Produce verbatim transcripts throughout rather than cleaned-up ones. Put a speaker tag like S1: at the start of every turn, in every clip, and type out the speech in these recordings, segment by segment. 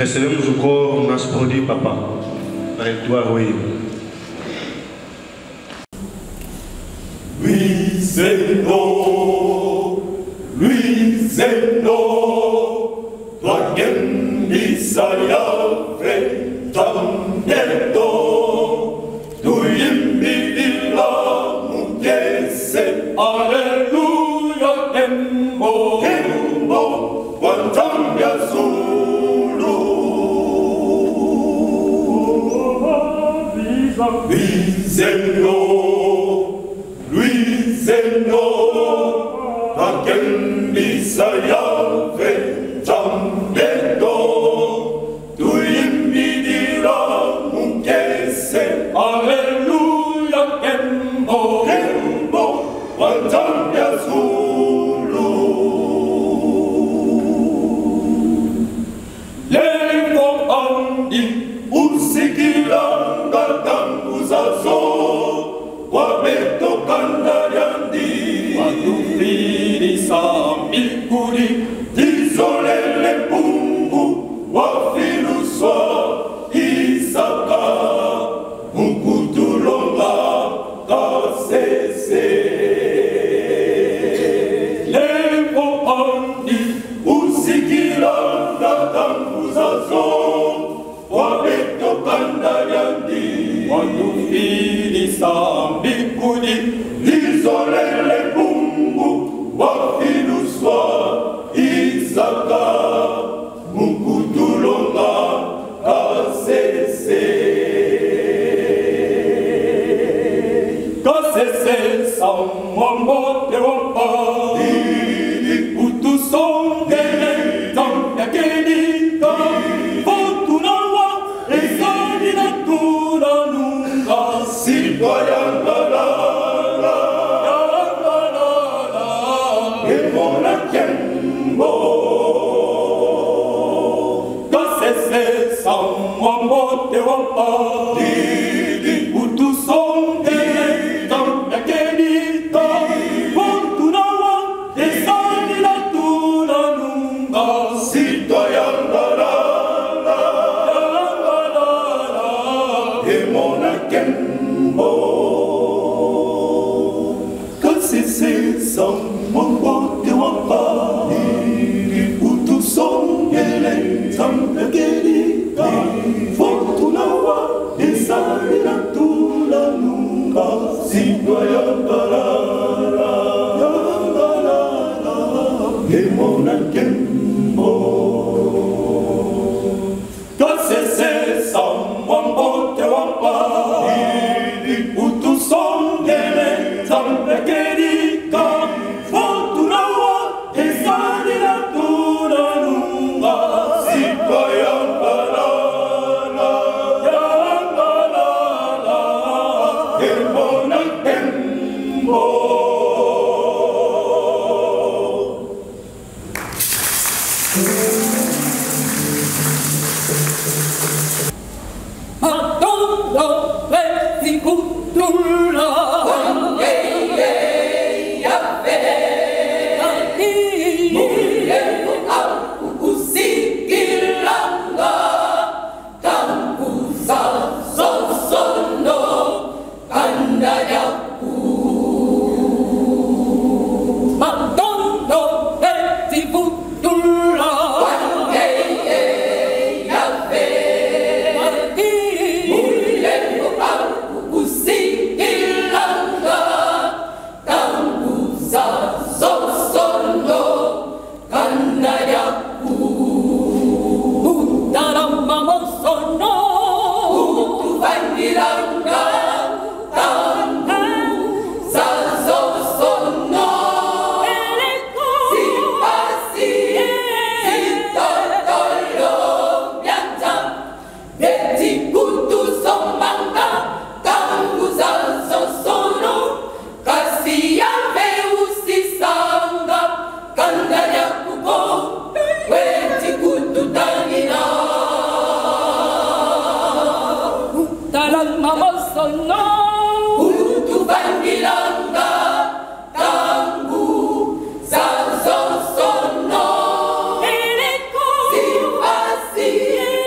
S1: recebemos o coro nas prodi papa para tua ruim.
S2: Lui Senhor, lui Senhor, la Misaya Ventam Yeto, tu imbidila mukese, Alleluia Tembo, Tembo, Quantam Yazulu, lui Senhor, lui Senhor, la Misaya Ventam Yeto, tu imbidila mukese, Alleluia Tembo, Tembo, Quantam Yazulu. Lengo andi, usikilanga tanguzazo, wabeto kandariandi, watufiri samikuri, tisolele pungu, wafiluswa, isaka, mukutulonga, kasese. Lengo andi, usikilanga tanguzazo, wabeto kandariandi, watufiri samikuri, tisolele pungu, wafiluswa, isaka, mukutulonga, kasese. Kasese samwambo te wampa, utusongele tamya kenita, fotunawa esani na tuna nunga, silwa yangalala, yangalala, emona kembo. Kasese samwambo te wampa, utusongele tamya kenita, fotunawa esani na tuna nunga, silwa yangalala, yangalala, emona kembo. Kasese samwambo te wampa, utusongele tamya kenita, fotunawa esani na tuna nunga, silwa yangalala, yangalala, emona kembo. Kasese samwambo te wampa, utusongele tamya kenita, fotunawa esani na tuna nunga, silwa yangalala, yangalala, emona kembo.
S3: Madonna vedi cultura, mulher ao usikilanga, tambuza sosono, kandayaku. Madonna vedi cultura,
S2: Sim.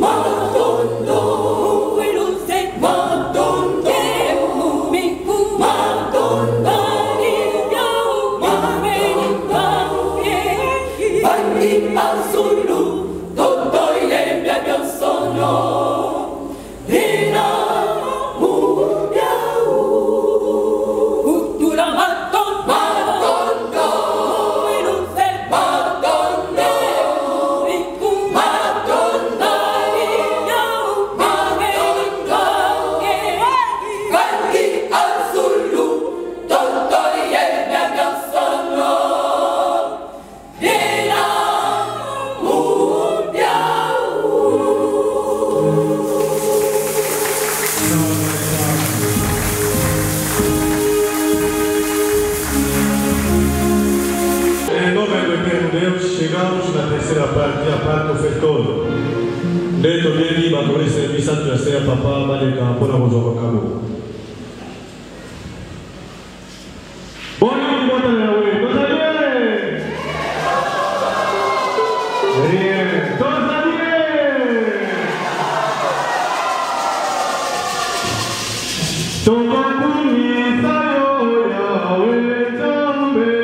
S1: Chegamos na terceira parte, a parte ofertona. Dentro dele, a polícia serviço de ser papá, mas ele não pode nos acabou. Bom dia, bota na rua, bota ali. Bien, todos ali. Tocou-me, saiu, Yahweh também.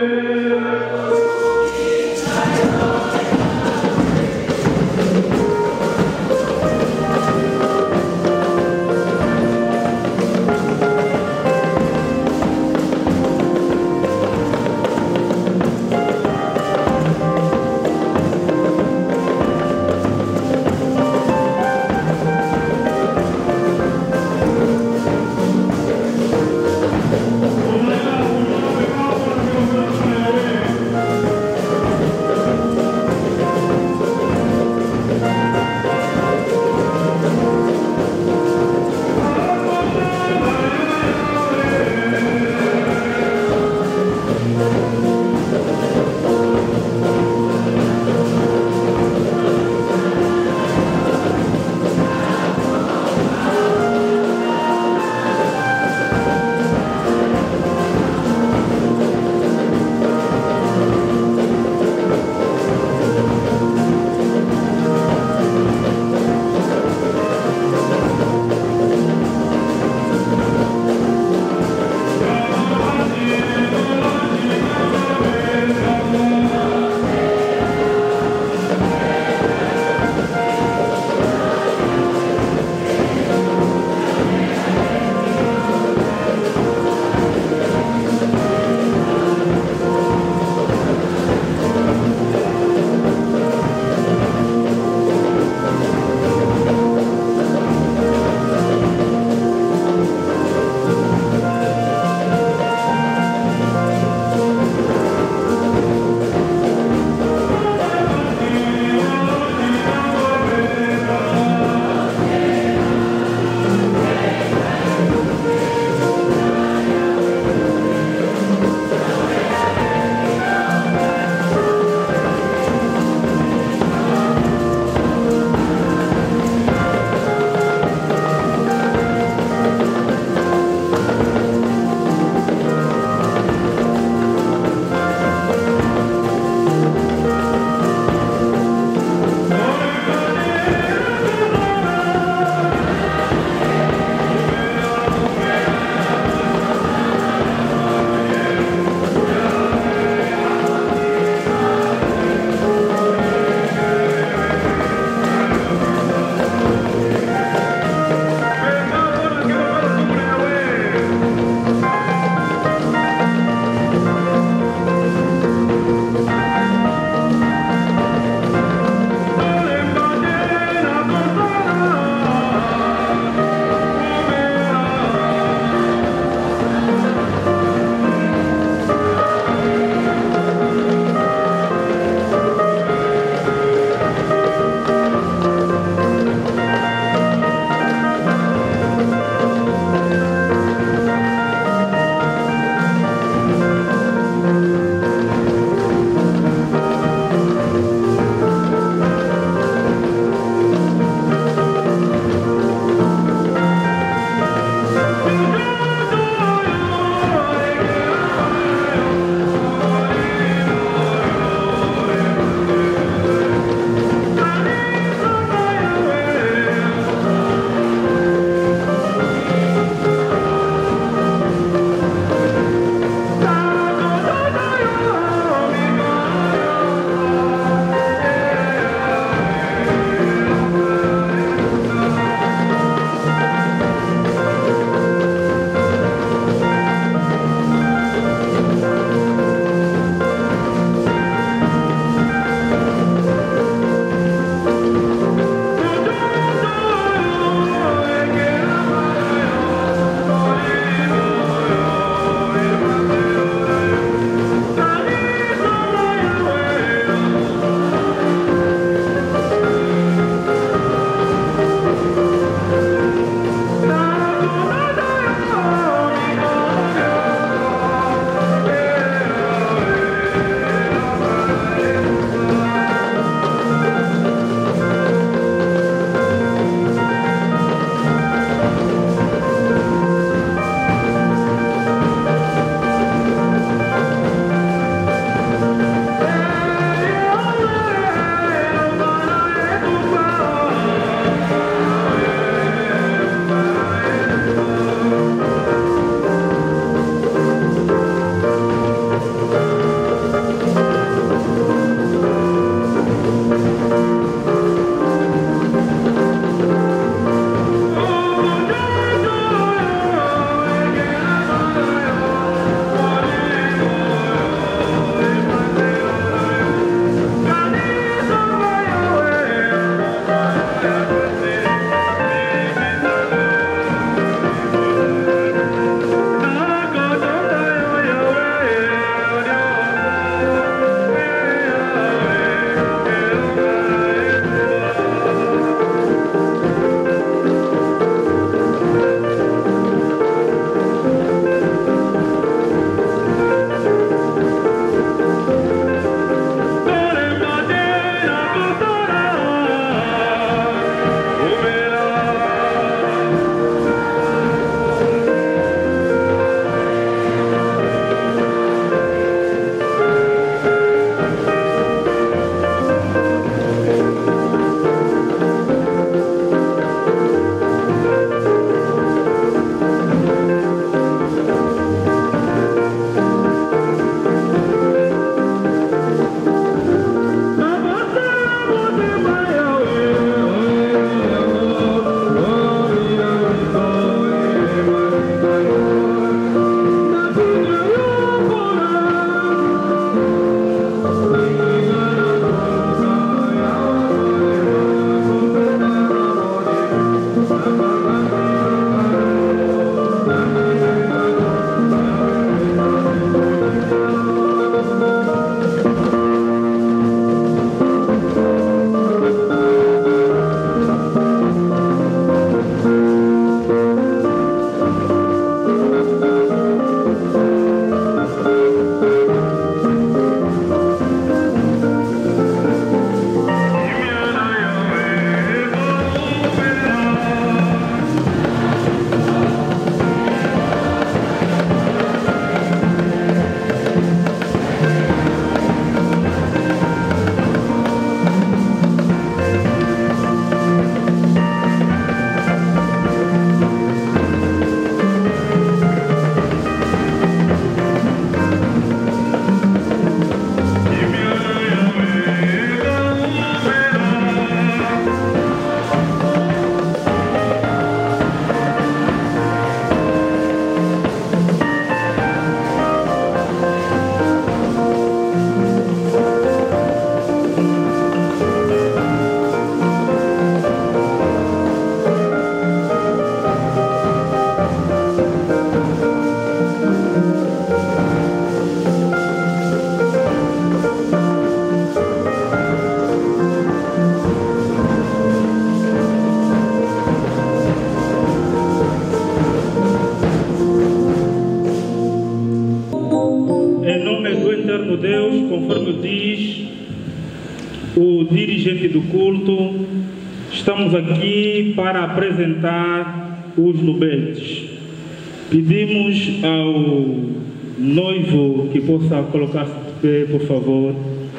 S4: dirigente do culto, estamos aqui para apresentar os nubetes. Pedimos ao noivo que possa colocar-se de pé, por favor.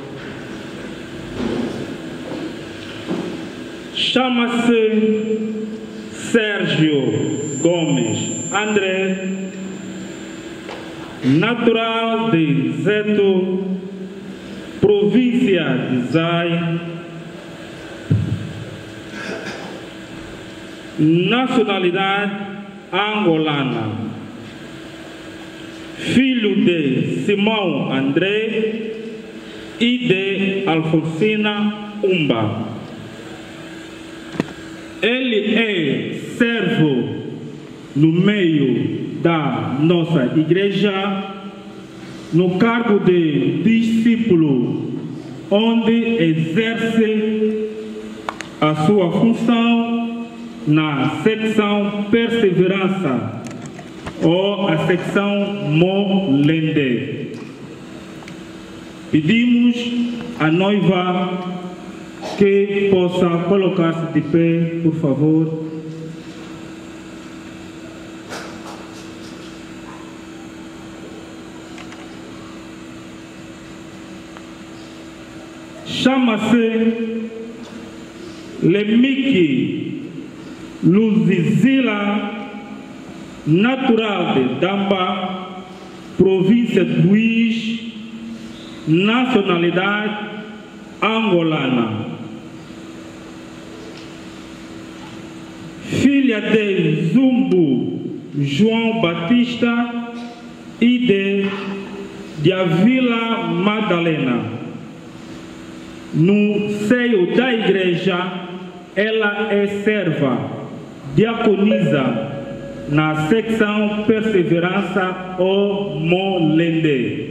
S4: Chama-se Sérgio Gomes André, natural de Zeto, província de Zai, nacionalidade angolana, filho de Simão André e de Alfonsina Umba. Ele é servo no meio da nossa igreja, no cargo de discípulo, onde exerce a sua função na secção Perseverança ou a secção Molende. Pedimos à noiva que possa colocar-se de pé, por favor. Chama-se Lemiki Luzizila, natural de Damba, província de Luís, nacionalidade angolana. Filha de Zumbo João Batista e de, de Avila Madalena. No seio da igreja, ela é serva, diaconisa na secção Perseverança ou Molende.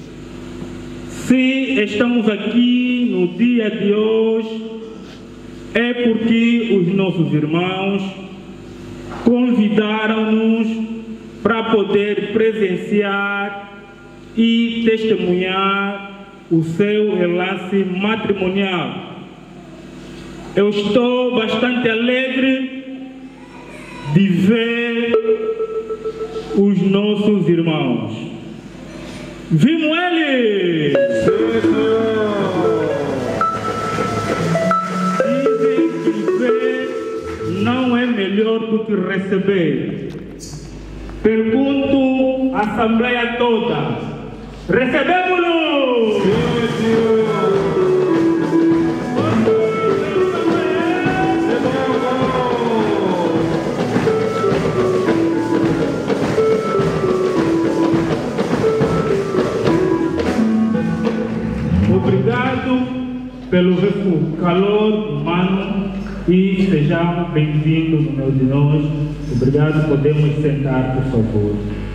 S4: Se estamos aqui no dia de hoje, é porque os nossos irmãos convidaram-nos para poder presenciar e testemunhar o seu relance matrimonial. Eu estou bastante alegre de ver os nossos irmãos. Vimos eles! Dizem que ver não é melhor do que receber. Pergunto à Assembleia toda: recebemos-lo! Sim, senhor! Obrigado pelo calor humano e sejam bem-vindos no meio de nós. Obrigado, podemos sentar, por favor.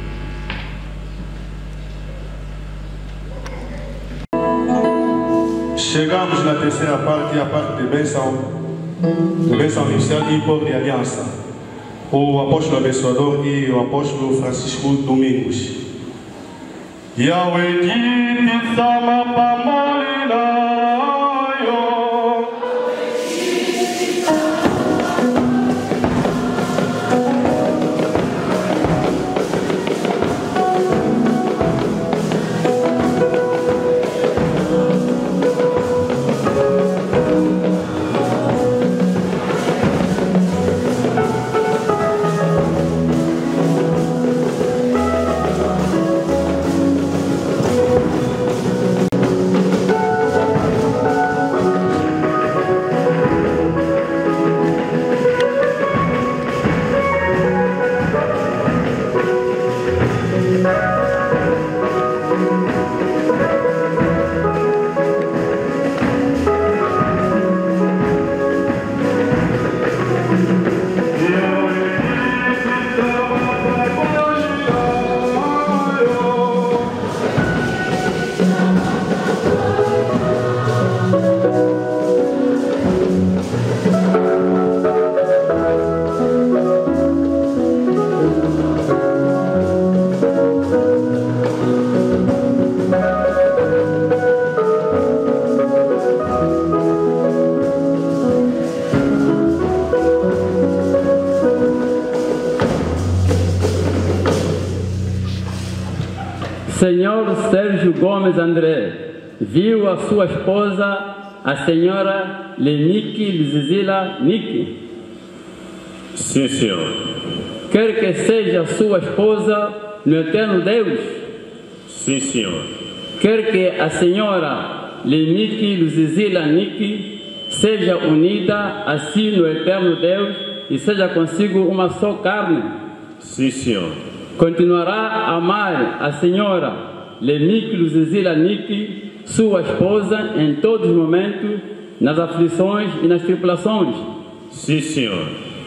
S1: Chegamos na terceira parte, a parte de bênção, de bênção inicial e por de aliança. O apóstolo abençoador e o apóstolo Francisco Domingos. Yahweh Titi Sama Pamalina.
S5: senhor Sérgio Gomes André viu a sua esposa, a senhora Lenique Luzizila Nique?
S6: Sim, senhor.
S5: Quer que seja sua esposa no eterno Deus?
S6: Sim, senhor.
S5: Quer que a senhora Lenique Luzizila Nique seja unida assim no eterno Deus e seja consigo uma só carne?
S6: Sim, senhor.
S5: Continuará a amar a senhora Lenique Luzizila Nique, sua esposa, em todos os momentos, nas aflições e nas tribulações?
S6: Sim, senhor.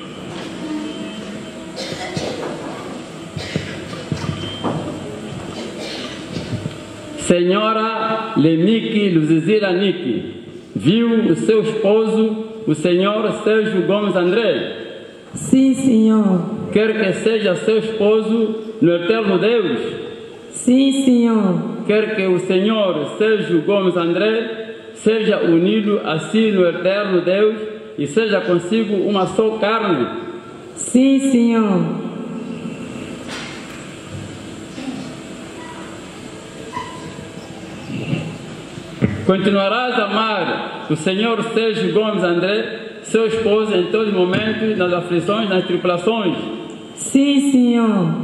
S5: Senhora Lenique Luzizila Nique viu o seu esposo, o senhor Sérgio Gomes André?
S7: Sim, senhor.
S5: Quer que seja seu esposo no eterno Deus?
S7: Sim, senhor.
S5: Quer que o senhor Sérgio Gomes André seja unido assim no eterno Deus e seja consigo uma só carne?
S7: Sim, senhor.
S5: Continuarás a amar o senhor Sérgio Gomes André, seu esposo, em todos os momentos, nas aflições, nas tribulações?
S7: Sim, senhor.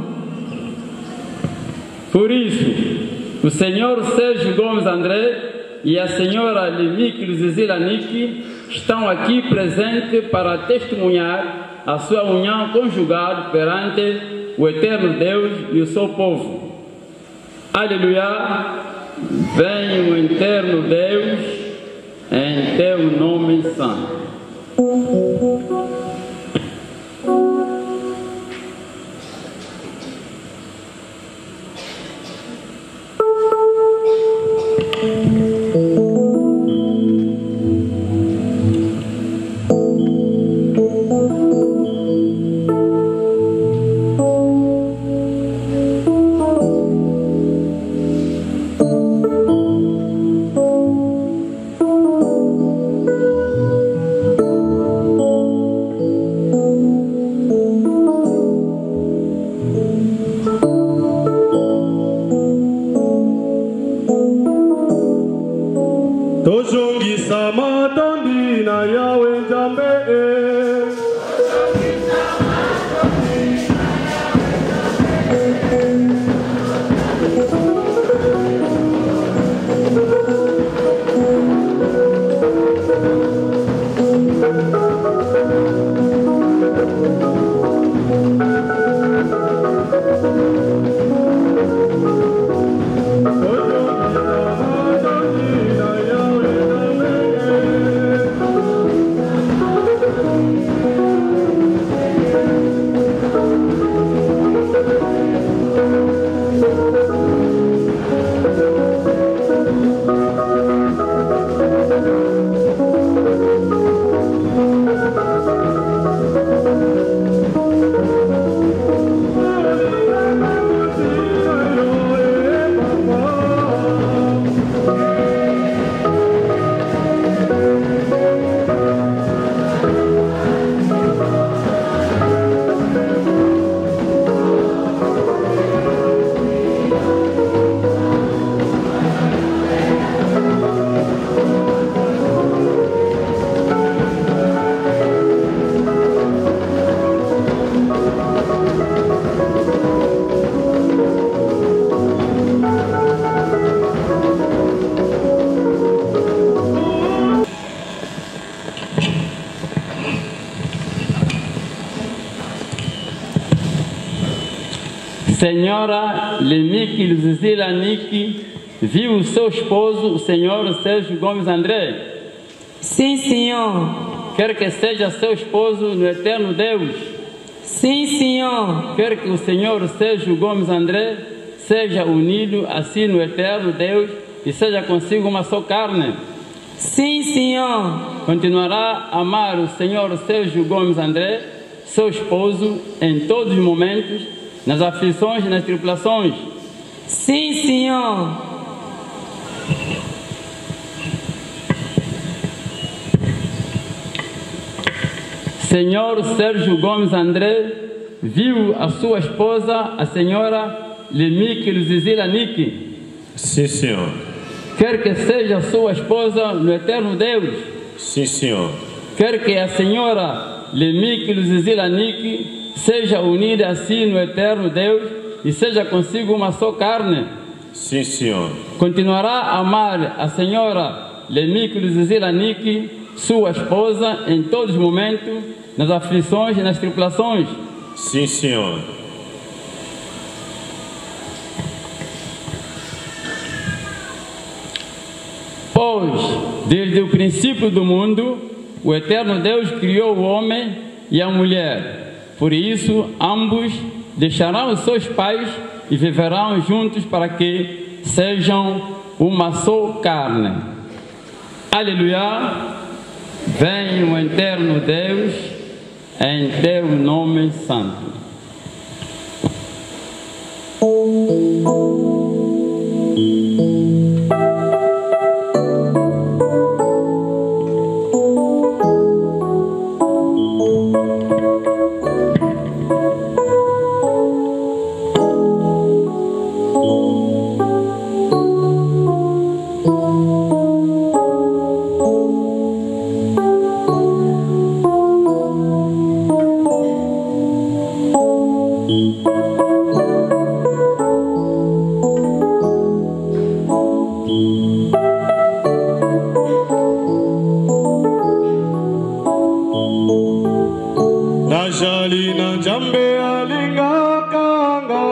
S5: Por isso, o senhor Sérgio Gomes André e a senhora Lenique Luzizila Nique estão aqui presentes para testemunhar a sua união conjugal perante o eterno Deus e o seu povo. Aleluia! Venha o eterno Deus em teu nome santo.
S2: Tozongisa matondi na yawe nzambe.
S5: Senhora Lenique Luzizila Nique viu o seu esposo, o senhor Sérgio Gomes André?
S7: Sim, senhor.
S5: Quer que seja seu esposo no eterno Deus?
S7: Sim, senhor.
S5: Quer que o senhor Sérgio Gomes André seja unido assim no eterno Deus e seja consigo uma só carne?
S7: Sim, senhor.
S5: Continuará a amar o senhor Sérgio Gomes André, seu esposo, em todos os momentos, nas aflições e nas tribulações?
S7: Sim, senhor.
S5: Senhor Sérgio Gomes André viu a sua esposa, a senhora Lemique Luzizila Niki.
S6: Sim, senhor.
S5: Quer que seja sua esposa no eterno Deus.
S6: Sim, senhor.
S5: Quer que a senhora Lemique Luzizila Niki seja unida a si no eterno Deus e seja consigo uma só carne.
S6: Sim, senhor.
S5: Continuará a amar a senhora Lemique Luzizila Niki, sua esposa, em todos os momentos, nas aflições e nas tribulações.
S6: Sim, senhor.
S5: Pois, desde o princípio do mundo, o eterno Deus criou o homem e a mulher. Por isso, ambos deixarão os seus pais e viverão juntos para que sejam uma só carne. Aleluia! Vem o eterno Deus em teu nome santo.
S2: Najali na jambe alinga kanga.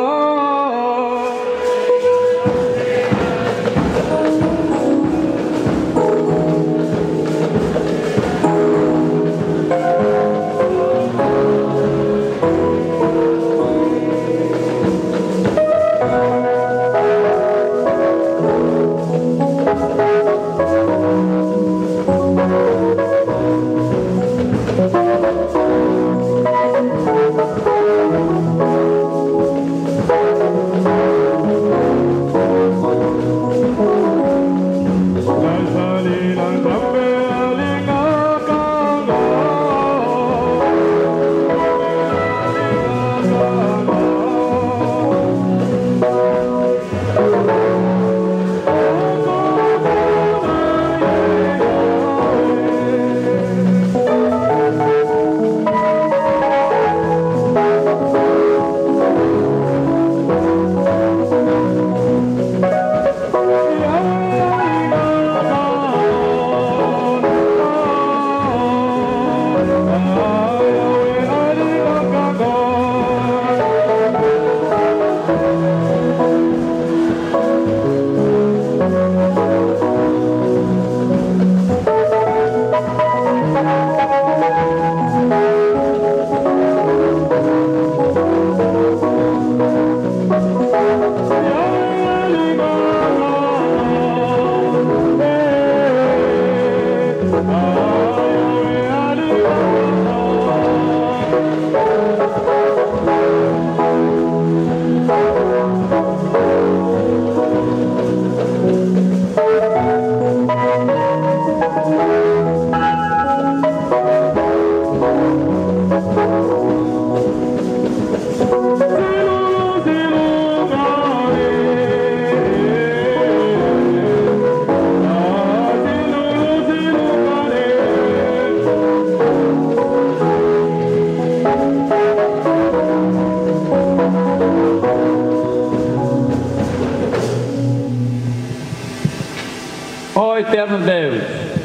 S5: Ó eterno Deus,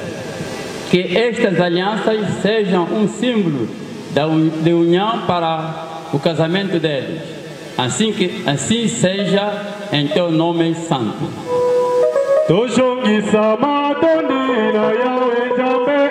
S5: que estas alianças sejam um símbolo da un- de união para o casamento deles. Assim que assim seja em teu nome santo.
S2: Toshongisa matondi na yawe jambe.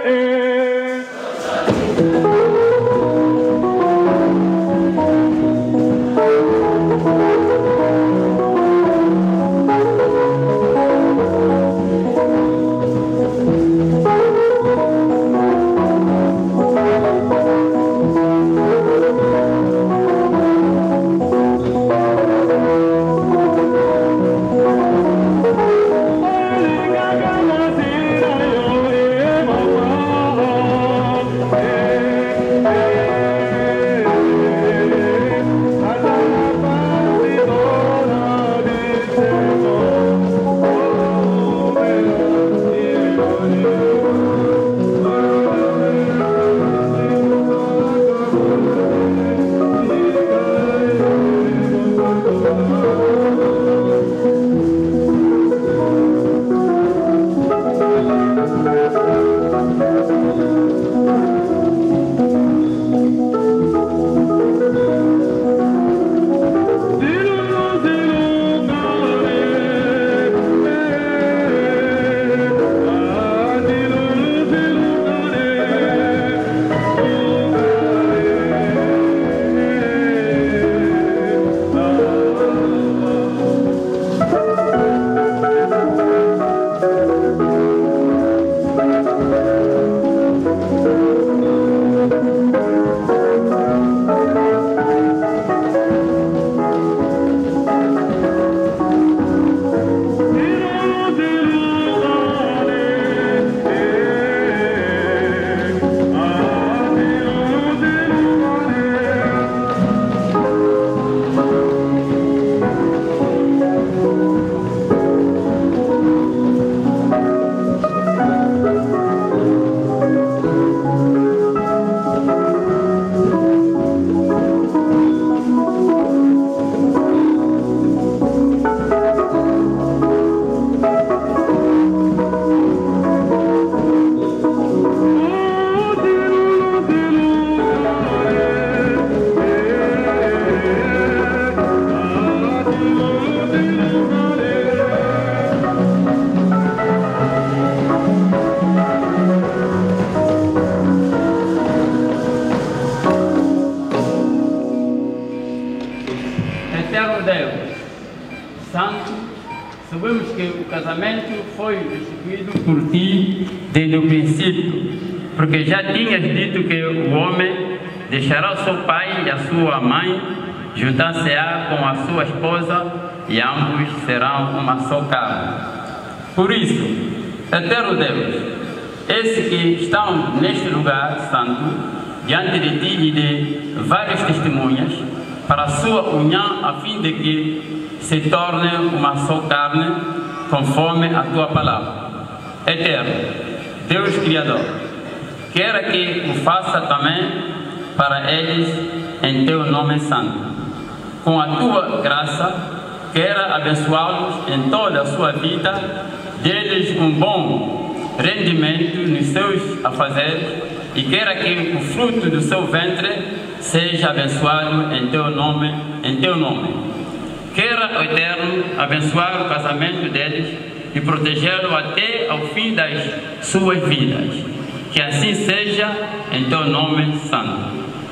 S5: Sabemos que o casamento foi instituído por ti desde o princípio, porque já tinhas dito que o homem deixará o seu pai e a sua mãe, juntar-se-á com a sua esposa e ambos serão uma só carne. Por isso, eterno Deus, esses que estão neste lugar santo, diante de ti e de várias testemunhas, para a sua união, a fim de que se torne uma só carne, conforme a tua palavra. Eterno, Deus Criador, quero que o faça também para eles em teu nome santo. Com a tua graça, quero abençoá-los em toda a sua vida, deles um bom rendimento nos seus afazeres, e quero que o fruto do seu ventre seja abençoado em teu nome, em teu nome. Queira, o Eterno, abençoar o casamento deles e protegê-lo até ao fim das suas vidas. Que assim seja, em teu nome santo.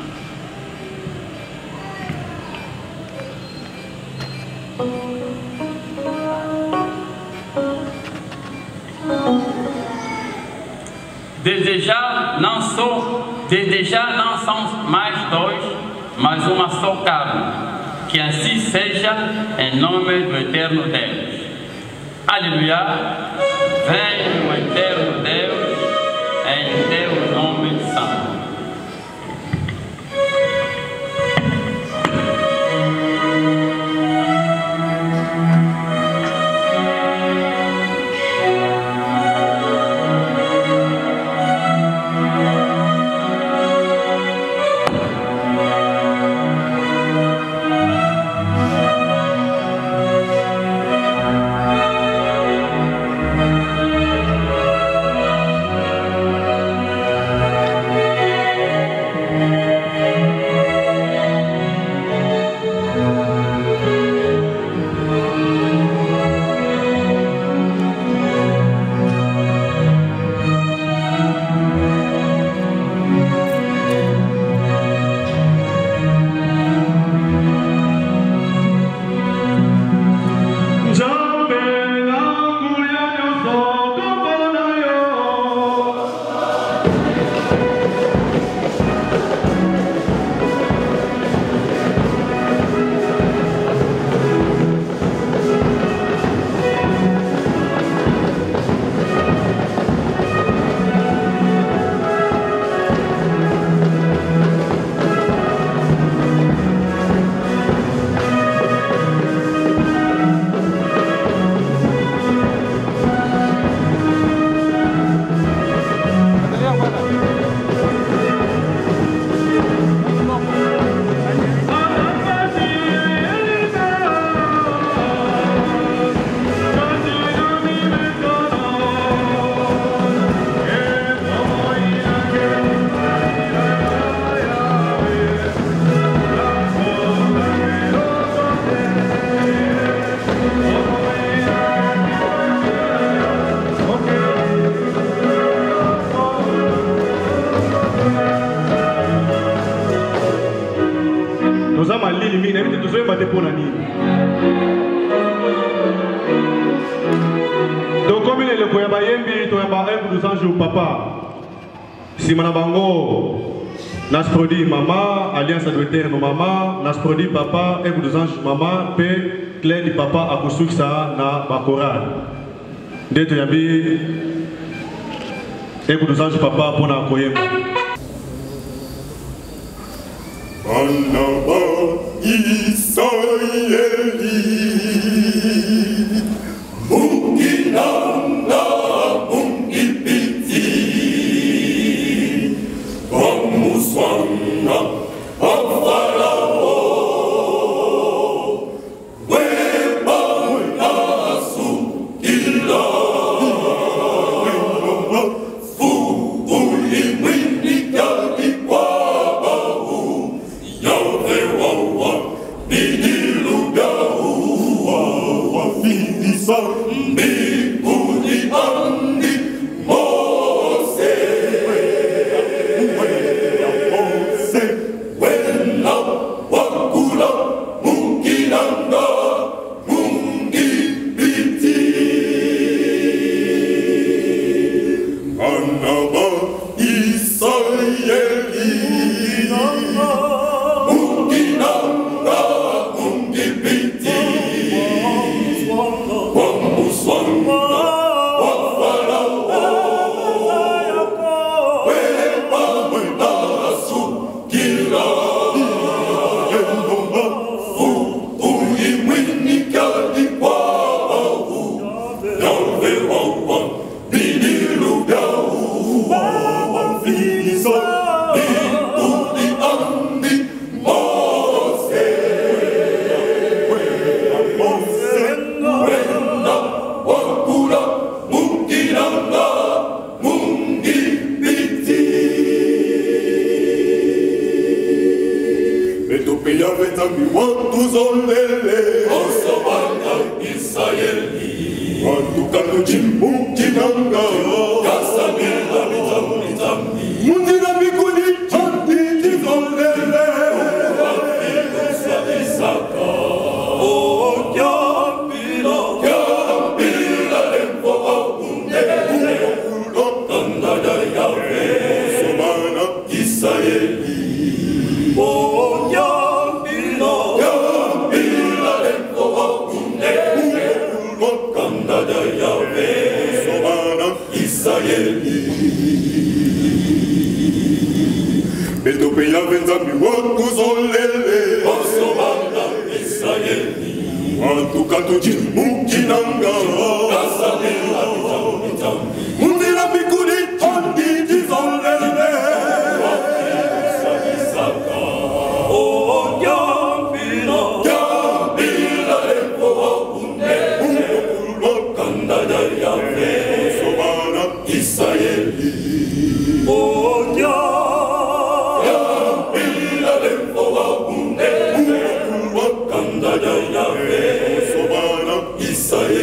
S5: Desde já não sou, desde já não são mais dois, mas uma só carne. Que assim seja, em nome do eterno Deus. Aleluia. Vem o eterno Deus, em teu nome santo.
S2: Thank
S1: Nous avons un lit, mais nous avons battu pour la nuit. Donc, comme il est le Koyabayembi, tu as barré pour nous anges au papa. Si Manabango, nas produit maman, alliance à deux nos maman, nas produit papa, et pour nous anges maman, paix, clé du papa à Koussouksa, na Bakoral. Dès que tu as vu, et pour nous anges papa pour la Koyembi.
S8: Anaba Israeli Munginanga Mungipiti Wamuswanga Wafarao Weba Nasu Ila Fu Uli Windi Kali Wabahu Yahweh Wawa Bidi Lugau Wawa Fidi Sambi Kudi Andi Mose Mose Wena Wakula Mungilanga Mungibiti Anaba Israeli Munginanga Mungibiti Wamuswanga Wafarao Weba Nasu Kila Fu Ulimwini Kali Wabahu Yahweh Wawa Bidi Lugau Wawa Fidi Sambi Kudi Andi Mose Mose Wena Wakula Mungilanga Mungibiti Metopia Vetami Watu Zolele Osabana Israeli Watu Kano Chimukilanga Kasamila Mitambi Tambi Mundina Mikuni Chandi Tizolele Wafilo Swadisaka Oh Yambila Yambila Lempo Aunde Ulo Kanda Yahweh Sobana Israeli Oh Yambila Yambila Lempo Aunde Ulo Kanda Yahweh Sobana Israeli Betopia Venzambi Watu Zolele Osobana Israeli Watu Katuji Mukinanga Kasamila Mitambi Tambi Mundina Mikuni Chandi Tizolele Saka Oh Yambila Yambila Lempo Aunde Ulo Kanda Yahweh Sobana Israeli Oh Yambila Lempo Aunde Ulo Kanda Yahweh Sobana Israeli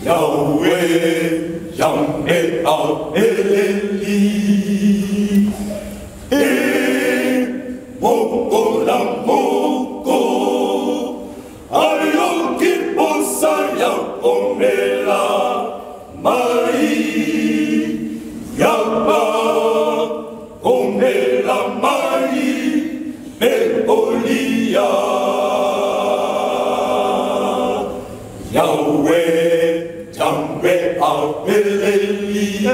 S8: Yahweh, Yahweh, Eleli. E moko la moko, ayoki posa ya omela mai. Yaba omela mai e olia. Yahweh, Yahweh, Eleli.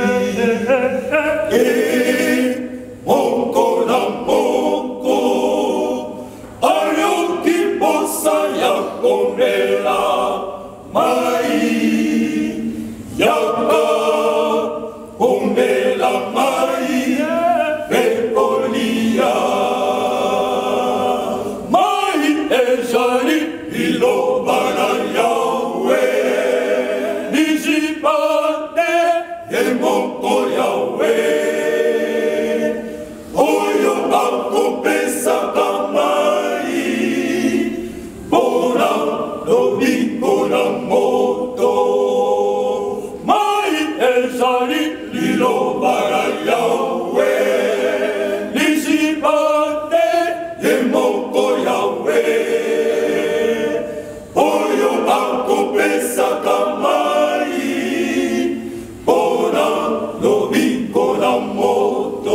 S8: E moko la moko, ayoki posa ya omela mai. Yaba omela mai e olia. Mai e jari iloba na Yahweh. Nijipate e moko Yahweh. Oyo akopesa kamai. Bona lobiko na moto. Mai e jari iloba na Yahweh. Nijipate e moko Yahweh. Oyo akopesa kamai. Bona lobiko na moto.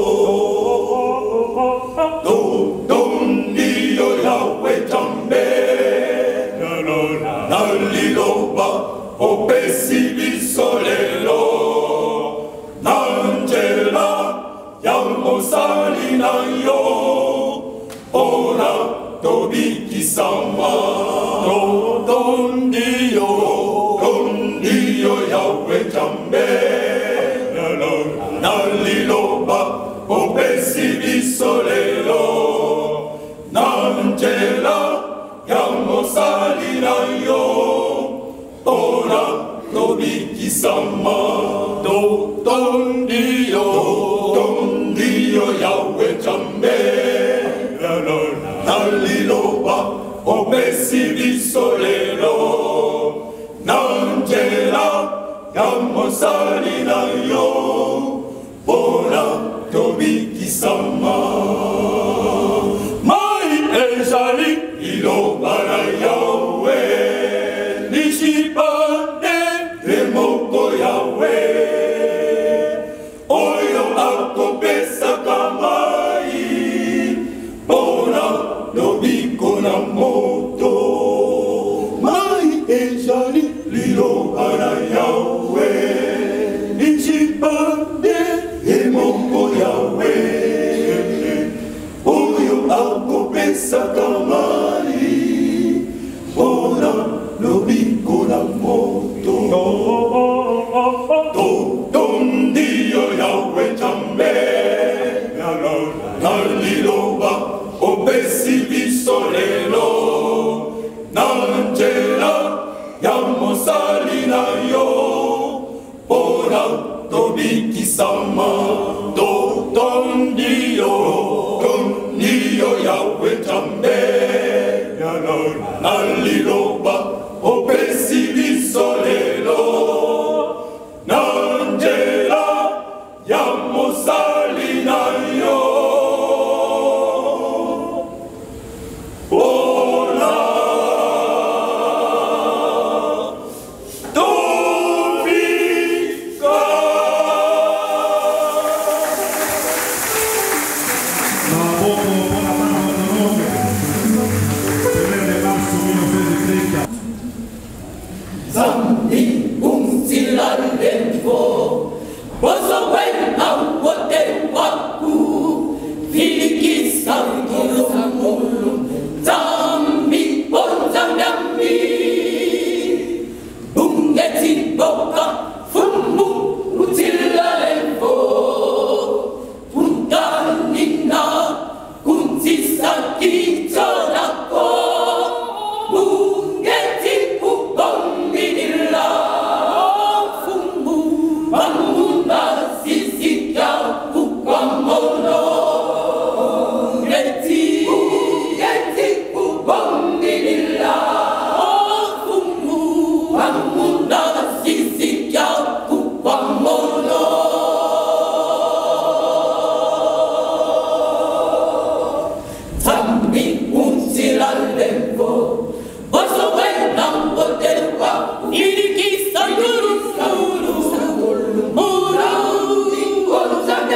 S8: Dondio Yahweh Jambe. Naliloba opesi bisolelo. Nanjela yamosali na yo. Ona tobiki sama. Dondio, dondio Yahweh Jambe. Naliloba opesi bisolelo. Nanjela yamosali na yo. Ona tobiki sama. Dondio, dondio Yahweh Jambe. Naliloba opesi bisolelo. Nanjela yamosali na yo. Bona tobiki sama. Mai ezali iloba na Yahweh. Nishipate e moko Yahweh. Oyo akopesa kamai. Bona lobiko na moto. Mai ezali liloba na Yahweh. Nishipate e moko Yahweh. Oyo akopesa kamai. Bona lobiko na moto. Dondio Yahweh Jambe. Naliloba opesi bisolelo. Nanjela yamosali na yo. Bona tobiki sama. Dondio, dondio Yahweh Jambe. Naliloba opesi bisolelo. Nanjela yamosali na yo. Bona tobika.
S1: primeiro de março de mil novecentos e trinta,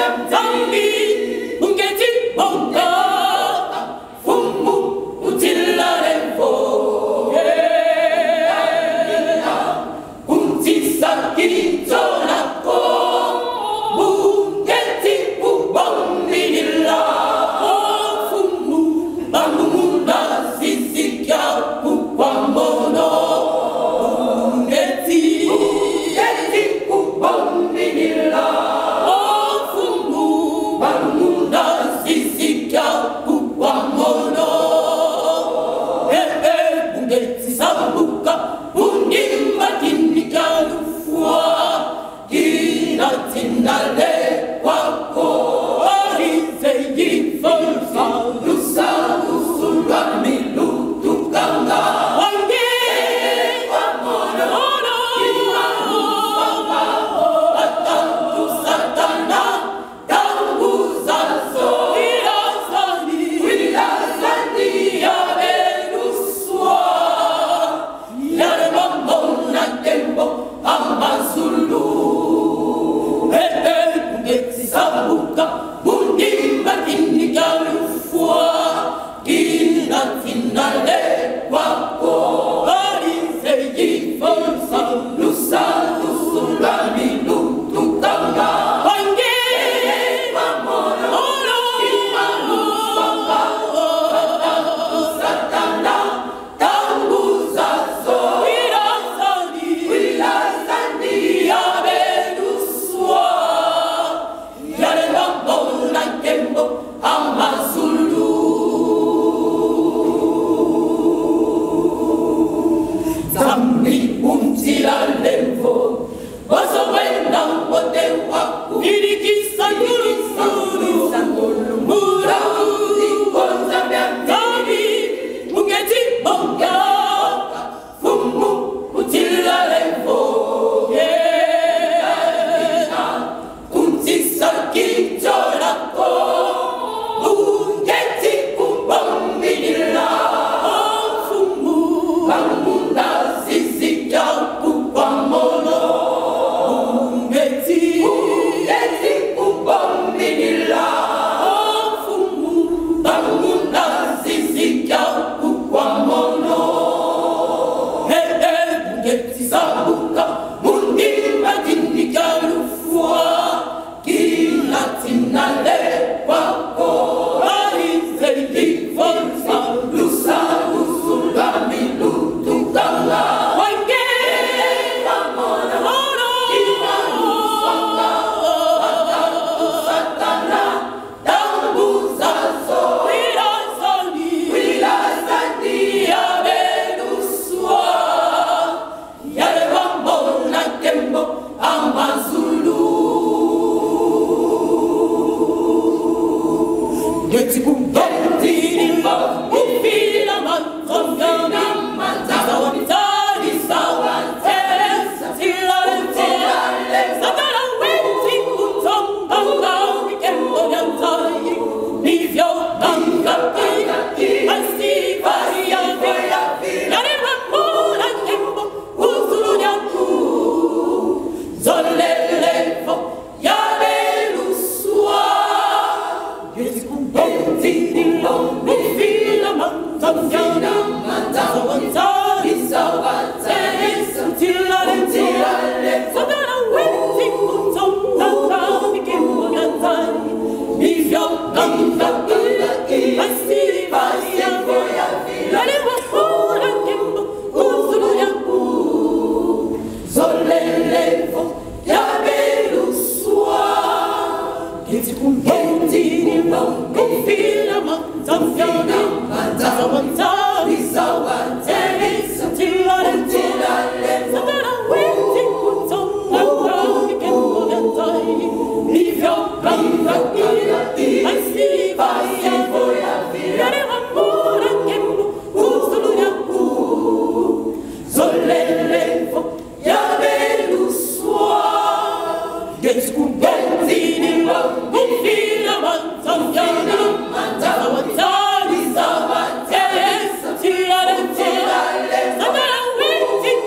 S3: Waiting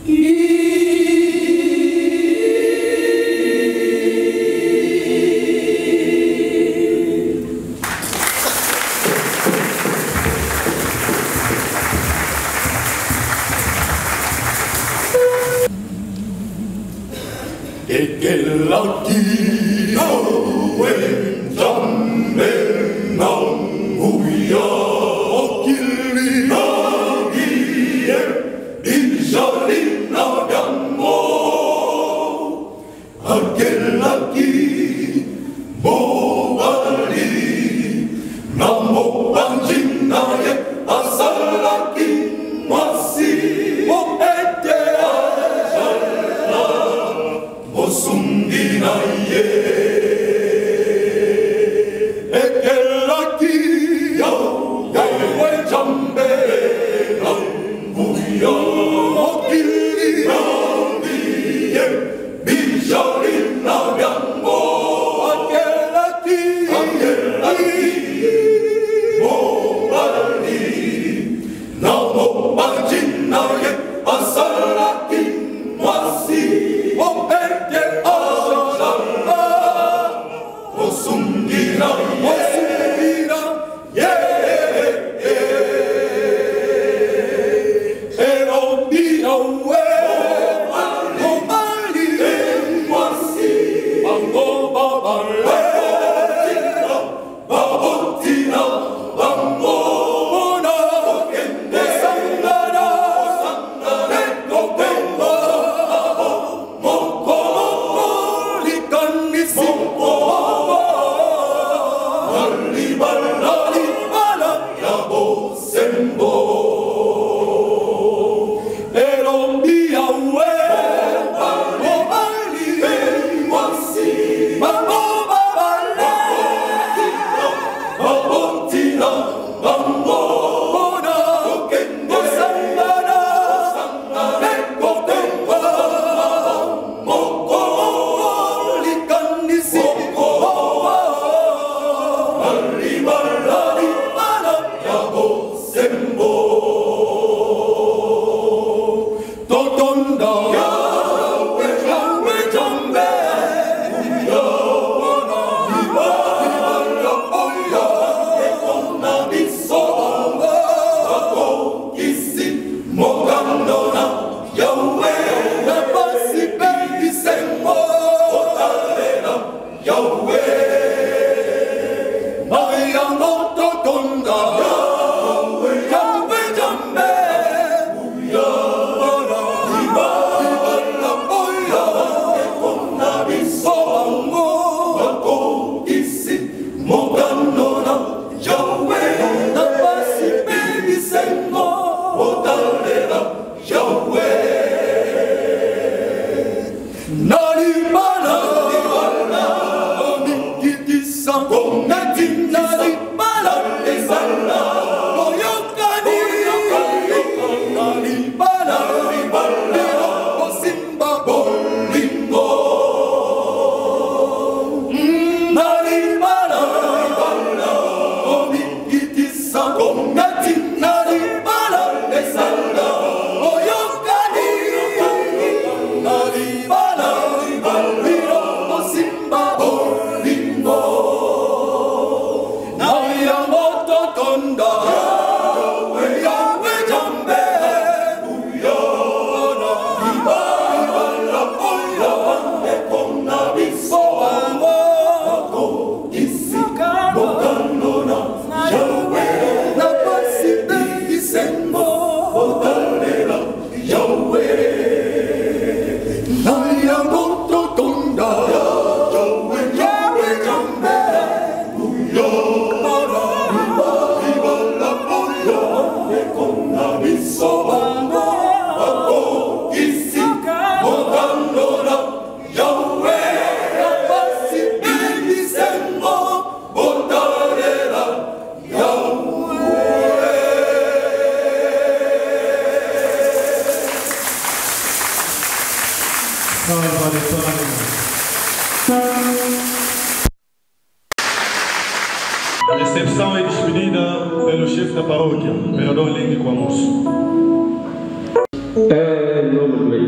S1: A recepção é despedida pelo chefe da paróquia, vereador Lengue Quamoso.
S5: Em nome do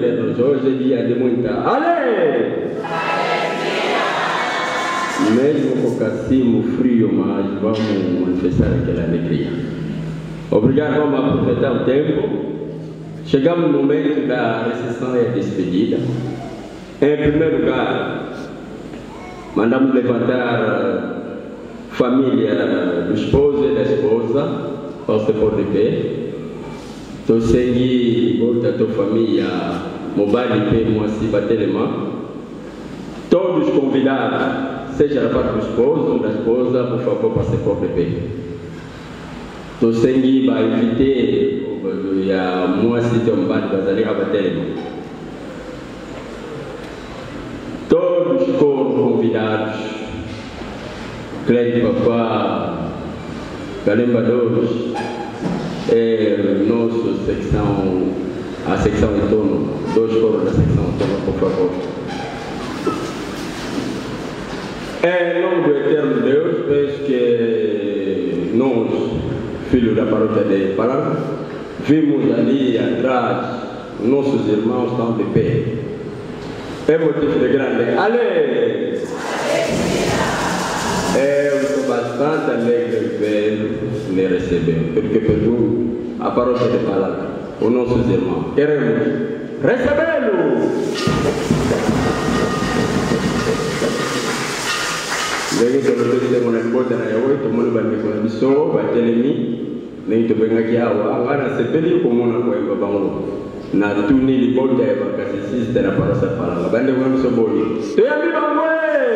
S9: época assim, frio, mas vamos manifestar aquela alegria. Obrigado, vamos aproveitar o tempo. Chegamos no momento da recepção e a despedida. Em primeiro lugar, mandamos levantar a família do esposo e da esposa, para se pôr de pé. Estou seguindo outra tua família, mobile pé, moacir, bater a mão. Todos convidados, seja da parte do esposo ou da esposa, por favor, para se pôr de pé. Estou seguindo a invitar a moacir, ter um bar, bater a mão. Todos foram convidados, Clédio Papá, Galembadores, é, nossa secção, a secção em torno, dois coros da secção em torno, por favor. Em nome do Eterno Deus, penso que nós, filhos da paróquia de Palanca, vimos ali atrás, nossos irmãos estão de pé. É motivo de grande alegria. Eu estou bastante alegre de ver me receber, porque pergunto a paróquia de Palanca, os nossos irmãos, queremos recebê-lo. Daí que eu estou dizendo na porta na Yahweh, tomando banho com a pessoa, vai ter em mim, nem tu vem aqui agora se pediu como na coisa bangu. Na tuni di bolta e perché si esiste la parola Palanca. Bende come so boli. Te ami bangue!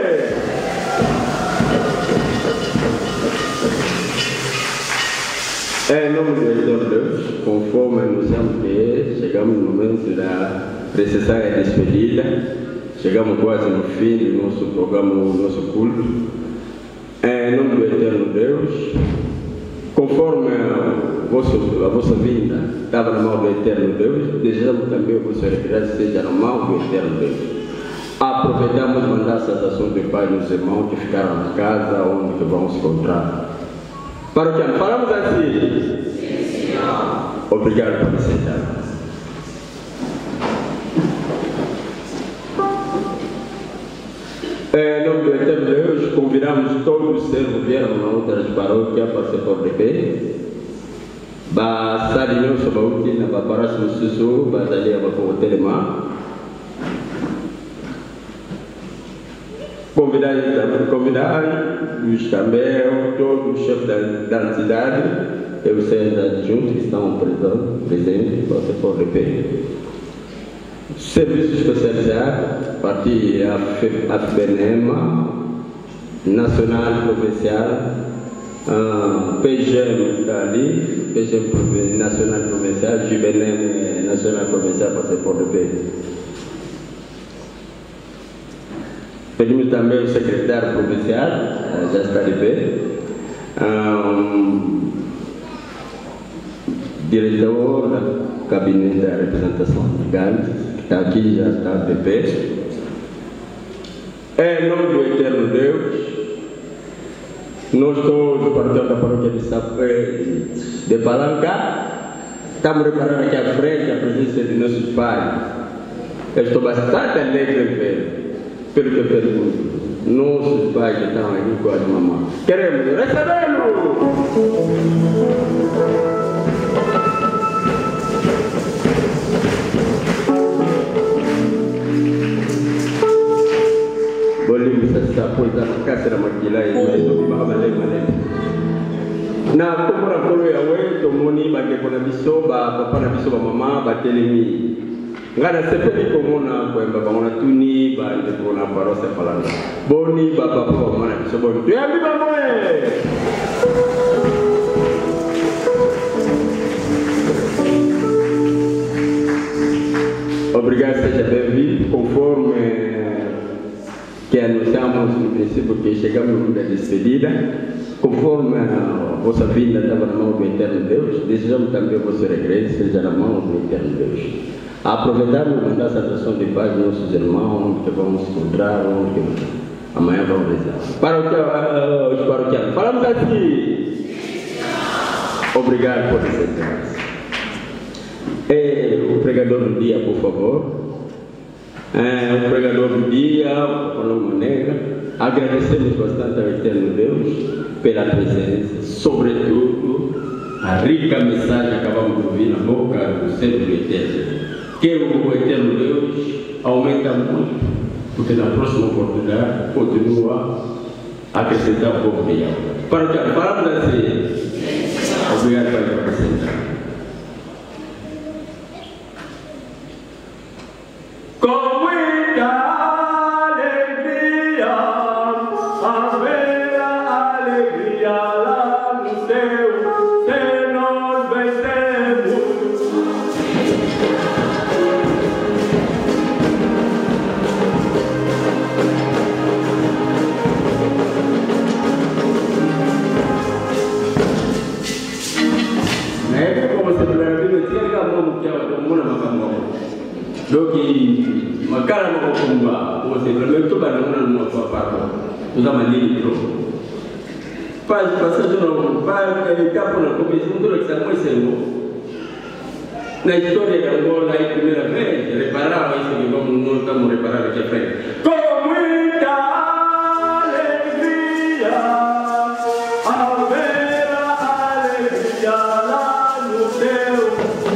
S9: Em nome do Eterno Deus, conforme anunciamos que chegamos no momento da necessária despedida, chegamos quase no fim do nosso programa, do nosso culto. Em nome do Eterno Deus, conforme a vossa, a vossa vinda estava na mão do Eterno Deus, desejamos também que o vosso regresso seja na mão do Eterno Deus. Aproveitamos e mandar saudações de paz nos irmãos que ficaram na casa, onde vão se encontrar. Paroquiano, falamos assim? Sim, senhor. Obrigado por me sentar. Em nome do Eterno Deus, convidamos todos os servos que vieram na outra paróquia para se pôr de pé. Ba sadi nyo sa bauti na baparas mo susu, ba dali ang maputelema. Convidar, convidar os também, todos os chefes da, da cidade, e os seus adjuntos que estão presentes para se pôr de pé. Serviços especializados, partir a F B N M, Nacional Provincial, uh, P G M dali, P G M Nacional Provincial, J B N M Nacional Provincial para se pôr de pé. Pedimos também o secretário provincial, já está de pé, um, diretor do gabinete da representação legal, que está aqui, já está de pé. Em nome do Eterno Deus, nós todos, partidos da paróquia de Sapé, de Palanca, estamos preparando aqui à frente a presença de nossos pais. Eu estou bastante alegre em ver. Pelo que eu pergunto, nossos pais que estão aqui com as mamães, queremos recebê-lo! Boleh bisa pois a casa da maquila e mais do que vai valer valer. Na como na colo ya we to moni ba ke kona bisoba papa na bisoba mama ba telemi. Ngana sepeli como na ko emba ba ngona tuni ba de kona parosa Palanca. Boni ba papa ba mana bisoba. Tu ami ba moe. Obrigado, seja bem-vindo, conforme que anunciamos no princípio que chegamos no momento da despedida, conforme a vossa vinda estava na mão do Eterno Deus, desejamos também o vosso regresso seja na mão do Eterno Deus. Aproveitamos e mandar a saudação de paz aos nossos irmãos, que vamos se encontrar, onde amanhã vamos rezar. Para os paroquianos, falamos assim. Obrigado por receber. É o pregador do dia, por favor. É, o pregador do dia, por uma maneira, agradecemos bastante ao Eterno Deus pela presença, sobretudo a rica mensagem que acabamos de ouvir na boca do servo do Eterno. Que o Eterno Deus aumenta muito, porque na próxima oportunidade continua a acrescentar o povo de Yahweh. Para que a palavra seja, obrigado por apresentar. Com muita alegria, haverá alegria lá no céu, se nós vencemos. É como você precisa ter a mão que é o mundo na mão. Doki makara mo kumba o se pelo to ba não não sua parte usa maneira pro faz passagem no vai ele capo na comissão tudo que está muito na história da Angola a primeira vez reparar isso que vamos não estamos reparar aqui à frente com muita alegria haverá alegria lá no céu.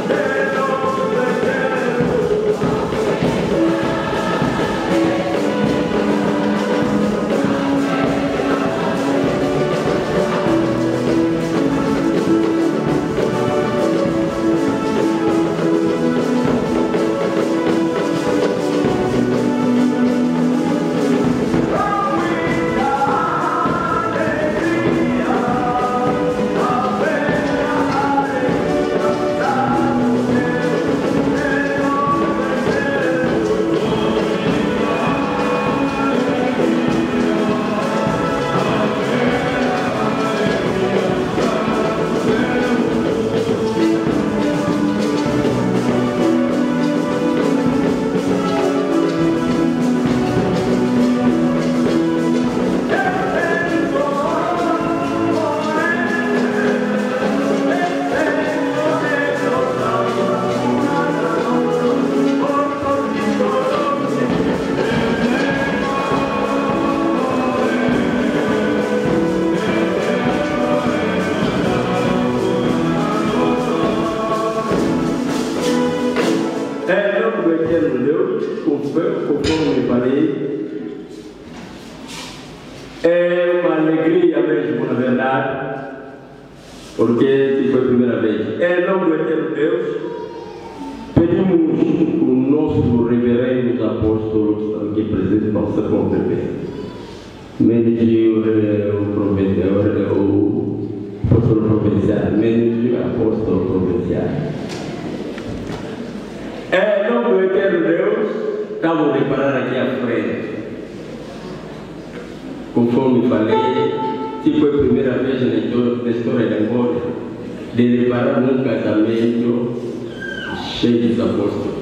S9: Conforme falei, é uma alegria mesmo, na verdade, porque foi a primeira vez. É em nome do Eterno Deus, pedimos o nosso reverendo apóstolo que está aqui presente para se contribuir. Menos o apóstolo provincial, menos o apóstolo provincial. É em nome do Eterno Deus. Estamos a reparar aqui à frente. Conforme falei, se foi a primeira vez na história da Angola de reparar num casamento cheio de apóstolos.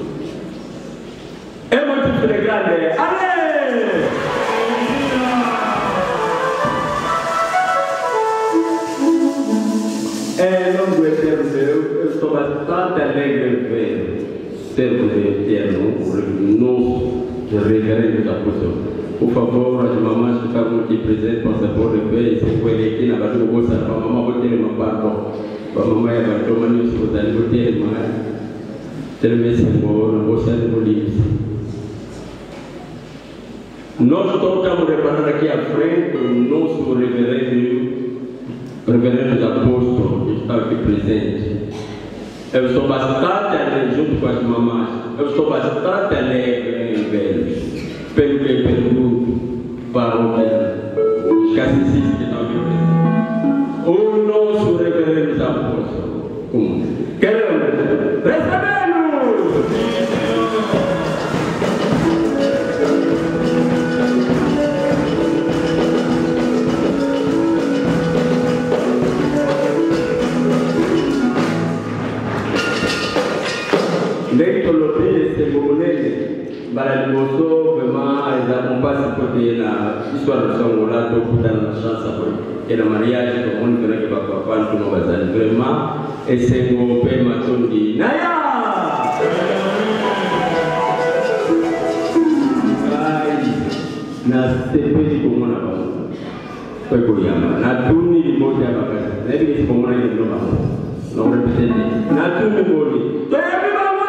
S9: É muito grande. Amém! É em nome do Eterno Deus, eu estou bastante alegre em ver servo do Eterno, o nosso reverendo apóstolo. Por favor, as mamães que estavam aqui presentes, para saber ver se foi aqui na barriga, vou saber para a mamãe, vou ter uma parte, para a mamãe, vai tomar no seu dano, vou ter uma, ter uma semana, vou sair no livro. Nós todos estamos reparando aqui à frente o nosso reverendo, reverendo apóstolo que está aqui presente. Eu estou bastante alegre junto com as mamães. Eu estou bastante alegre em vê-los. Pelo que pergunto para os catecistas que estão aqui. O nosso reverendo apóstolo. Como? Queremos recebê-los! Dès que le pays s'est moulé, le mosso vraiment ils accompagnent côté la histoire de son là donc dans la chance et le mariage que on connaît pas papa tout le monde vraiment et c'est mon père matondi naya na sepeli komona bango oyo koyamba natuni libota ya bakasi nayebiki komona yendo bango norepresente natuni boli toyebi bango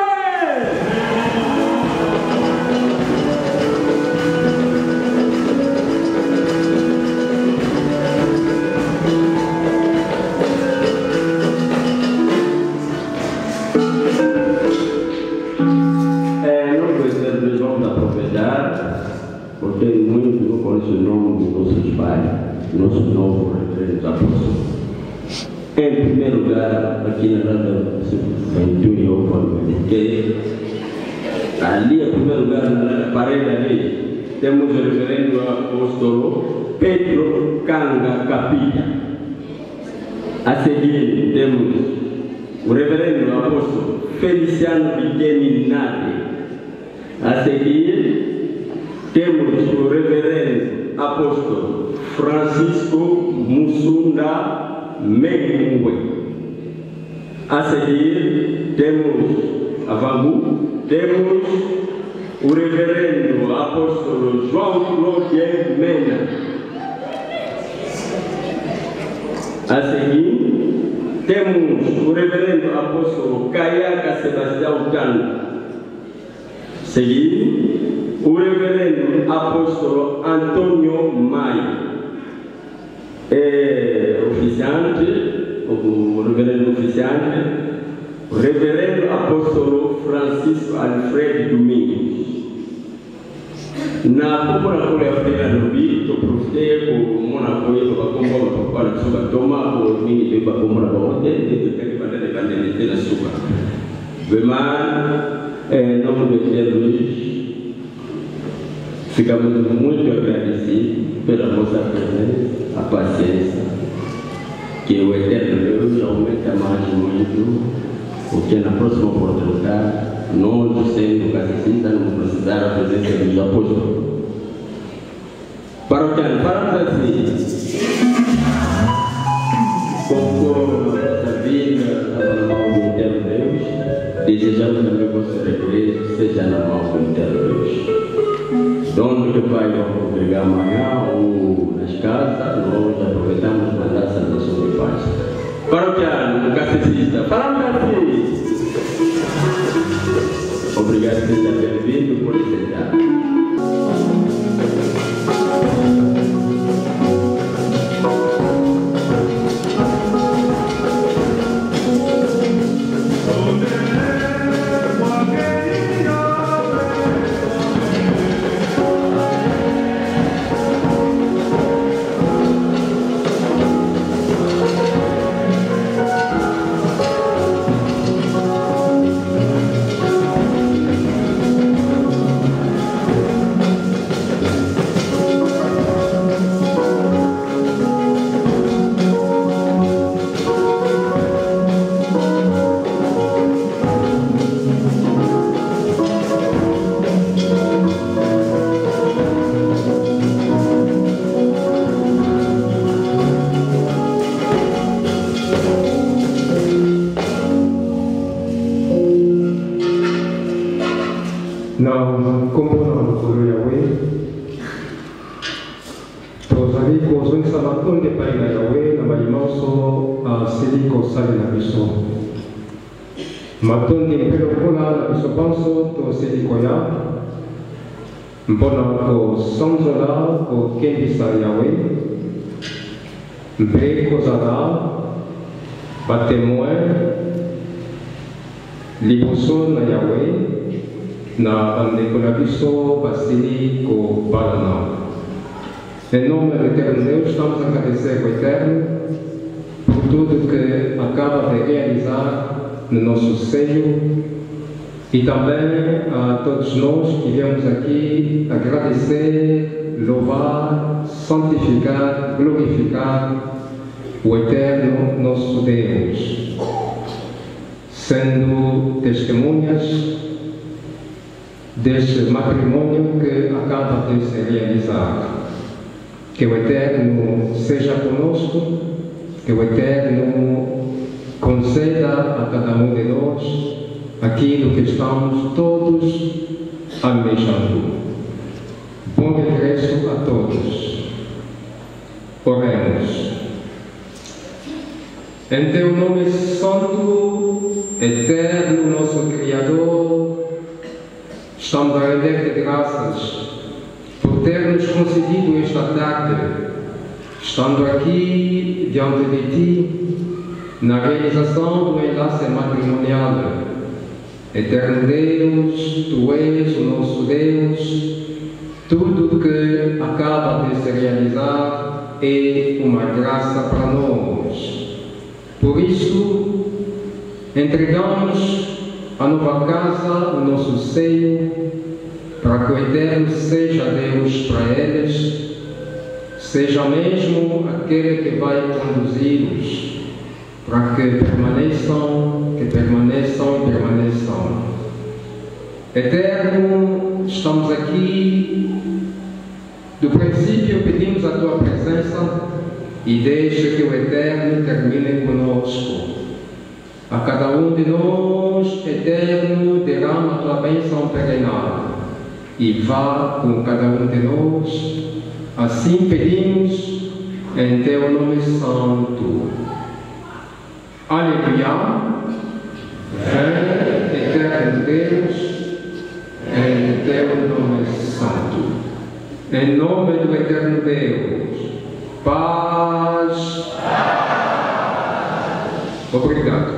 S9: porque muitos não conhecem o nome dos nossos pais, nossos novos reverendos apóstolos. Em primeiro lugar, aqui na Rada vinte e um, porque ali, em primeiro lugar, na parede ali, temos o reverendo apóstolo Pedro Kanga Capilha. A seguir, temos o reverendo apóstolo Feliciano Bigeni Nade. A seguir, temos o reverendo apóstolo Francisco Musunda Mengue. A seguir, temos a Vangu, temos o reverendo apóstolo João Claude Mena. A seguir, temos o reverendo apóstolo Caiaca Sebastião Tano. A seguir, o reverendo apóstolo Antônio Maia, é oficiante, o reverendo oficiante, o reverendo apóstolo Francisco Alfredo Domingos. Na Câmara Colegial do Bito, professor, o Monacoio, o Bacomba, o Parachuba, Toma, o Domingo, o Bacomba, o Hotel, o Tecabanda de Bandeira da Suca. Vemar, em nome do Senhor Luiz, ficamos muito agradecidos pela vossa presença, a paciência, que o Eterno Deus aumenta mais muito, porque na próxima oportunidade, nós, sendo catecistas, não precisar da presença dos apóstolos. Para o que paramos assim, conforme a nossa vida estava na mão do Eterno Deus, desejamos também que o vosso regresso seja na mão do Eterno Deus. Onde o Pai vai congregar amanhã ou nas casas, nós aproveitamos para dar essa saudação de paz. Paroquiano, catequista, falamos assim. Obrigado por ter vindo, por sentar.
S10: Matundi mpelo kuna na bisopanso to sedikoya mpona ko sonzola ko kembisa Yahweh mpe kozala batemoin liboso na Yahweh na bandeko na biso basili ko balana. Em nome do Eterno Deus, estamos a agradecer ao Eterno por tudo que acaba de realizar no nosso seio e também a todos nós que viemos aqui agradecer, louvar, santificar, glorificar o Eterno nosso Deus, sendo testemunhas deste matrimônio que acaba de se realizar. Que o Eterno seja conosco, que o Eterno conceda a cada um de nós aquilo que estamos todos almejando. Bom regresso a todos. Oremos. Em teu nome santo, eterno, nosso Criador, estamos a render-te graças por ter nos concedido esta tarde, estando aqui diante de ti, na realização do enlace matrimonial. Eterno Deus, tu és o nosso Deus, tudo que acaba de se realizar é uma graça para nós. Por isso, entregamos a nova casa, o nosso seio, para que o Eterno seja Deus para eles, seja mesmo aquele que vai conduzi-los, para que permaneçam, que permaneçam e permaneçam. Eterno, estamos aqui, do princípio pedimos a Tua presença e deixa que o Eterno termine conosco. A cada um de nós, Eterno, derrama a Tua bênção perenal e vá com cada um de nós. Assim pedimos em Teu nome santo. Aleluia. Vem, Eterno Deus, em Teu nome santo. Em nome do Eterno Deus. Paz. Obrigado.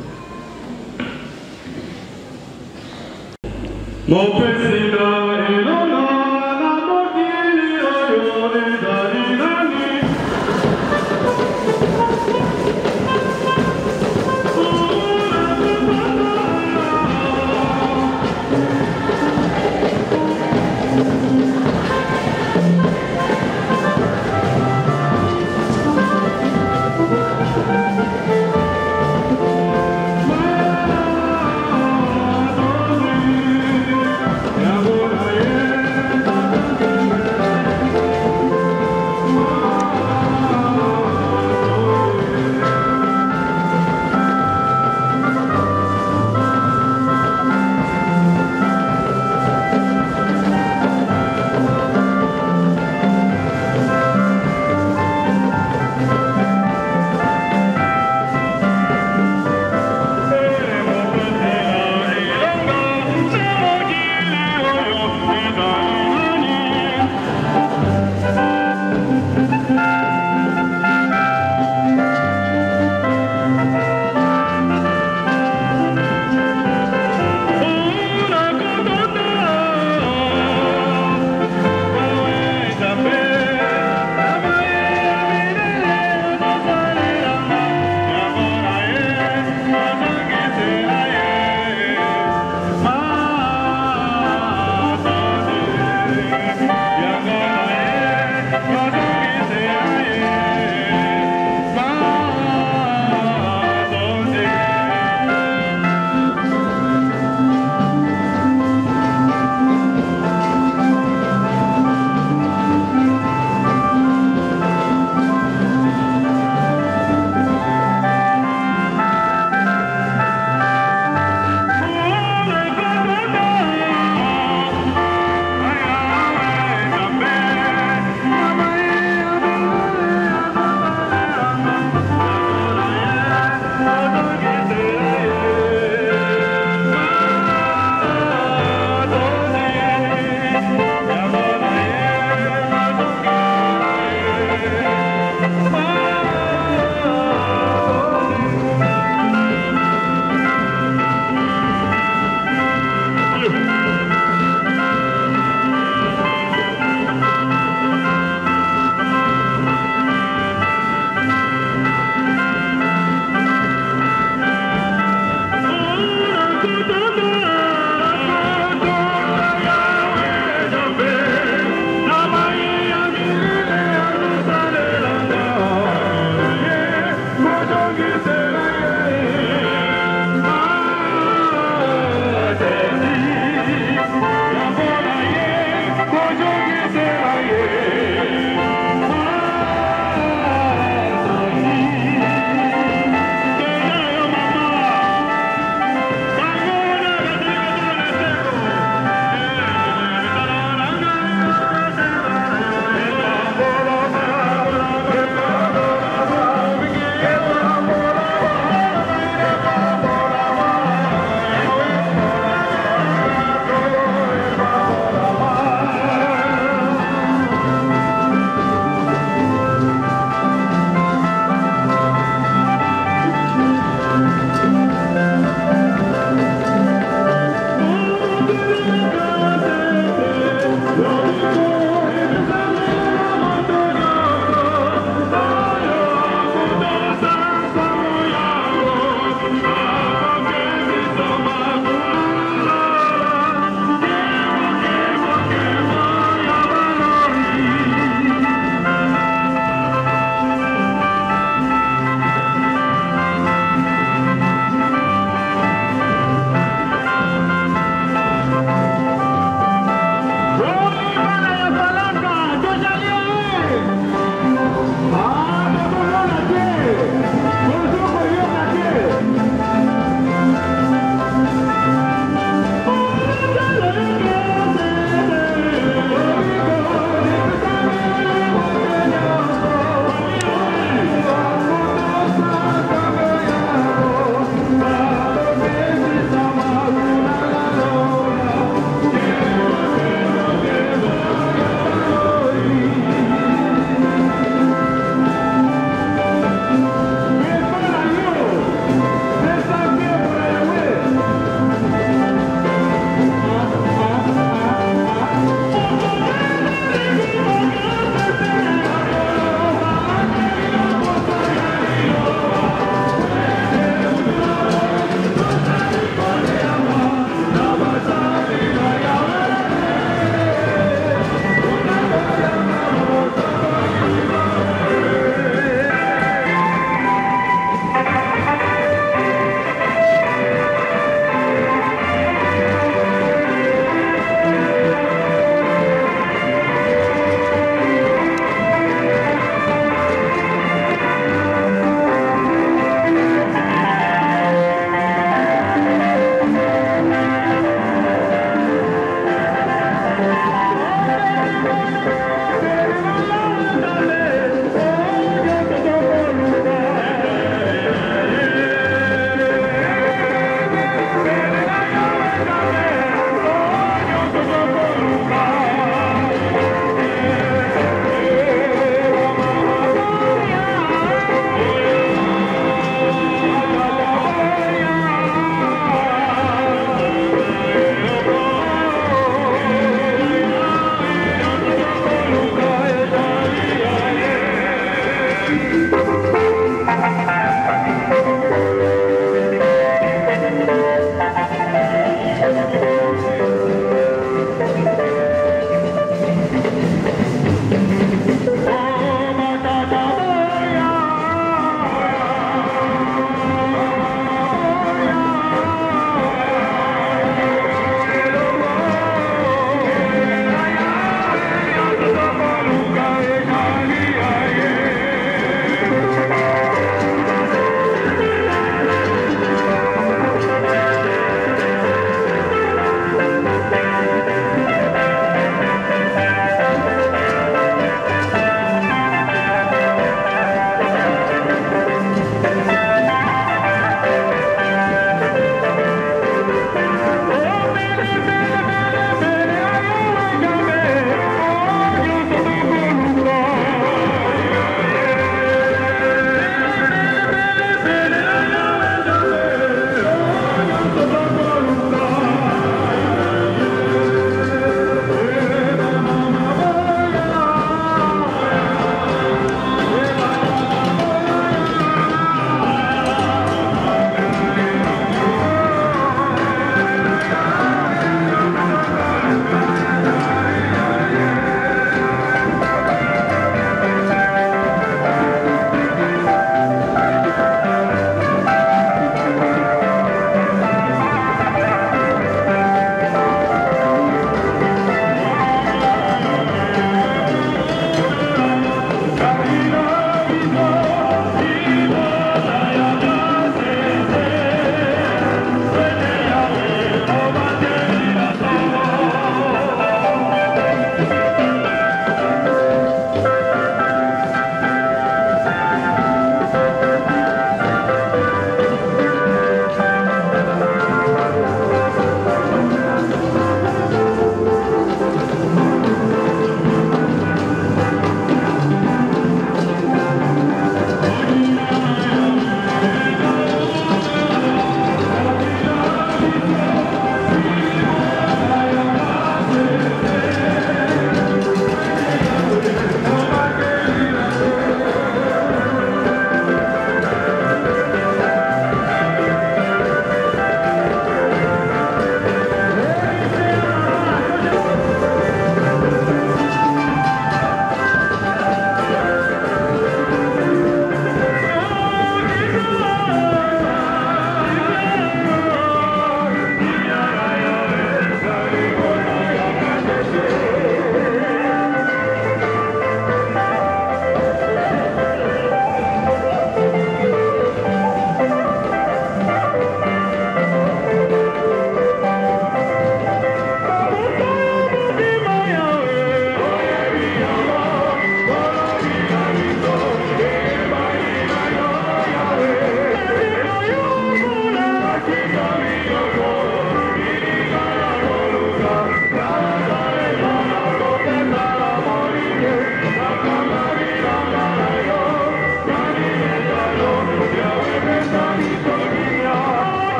S2: Mon président est là, la mordille, oh, les darinani. Yeah.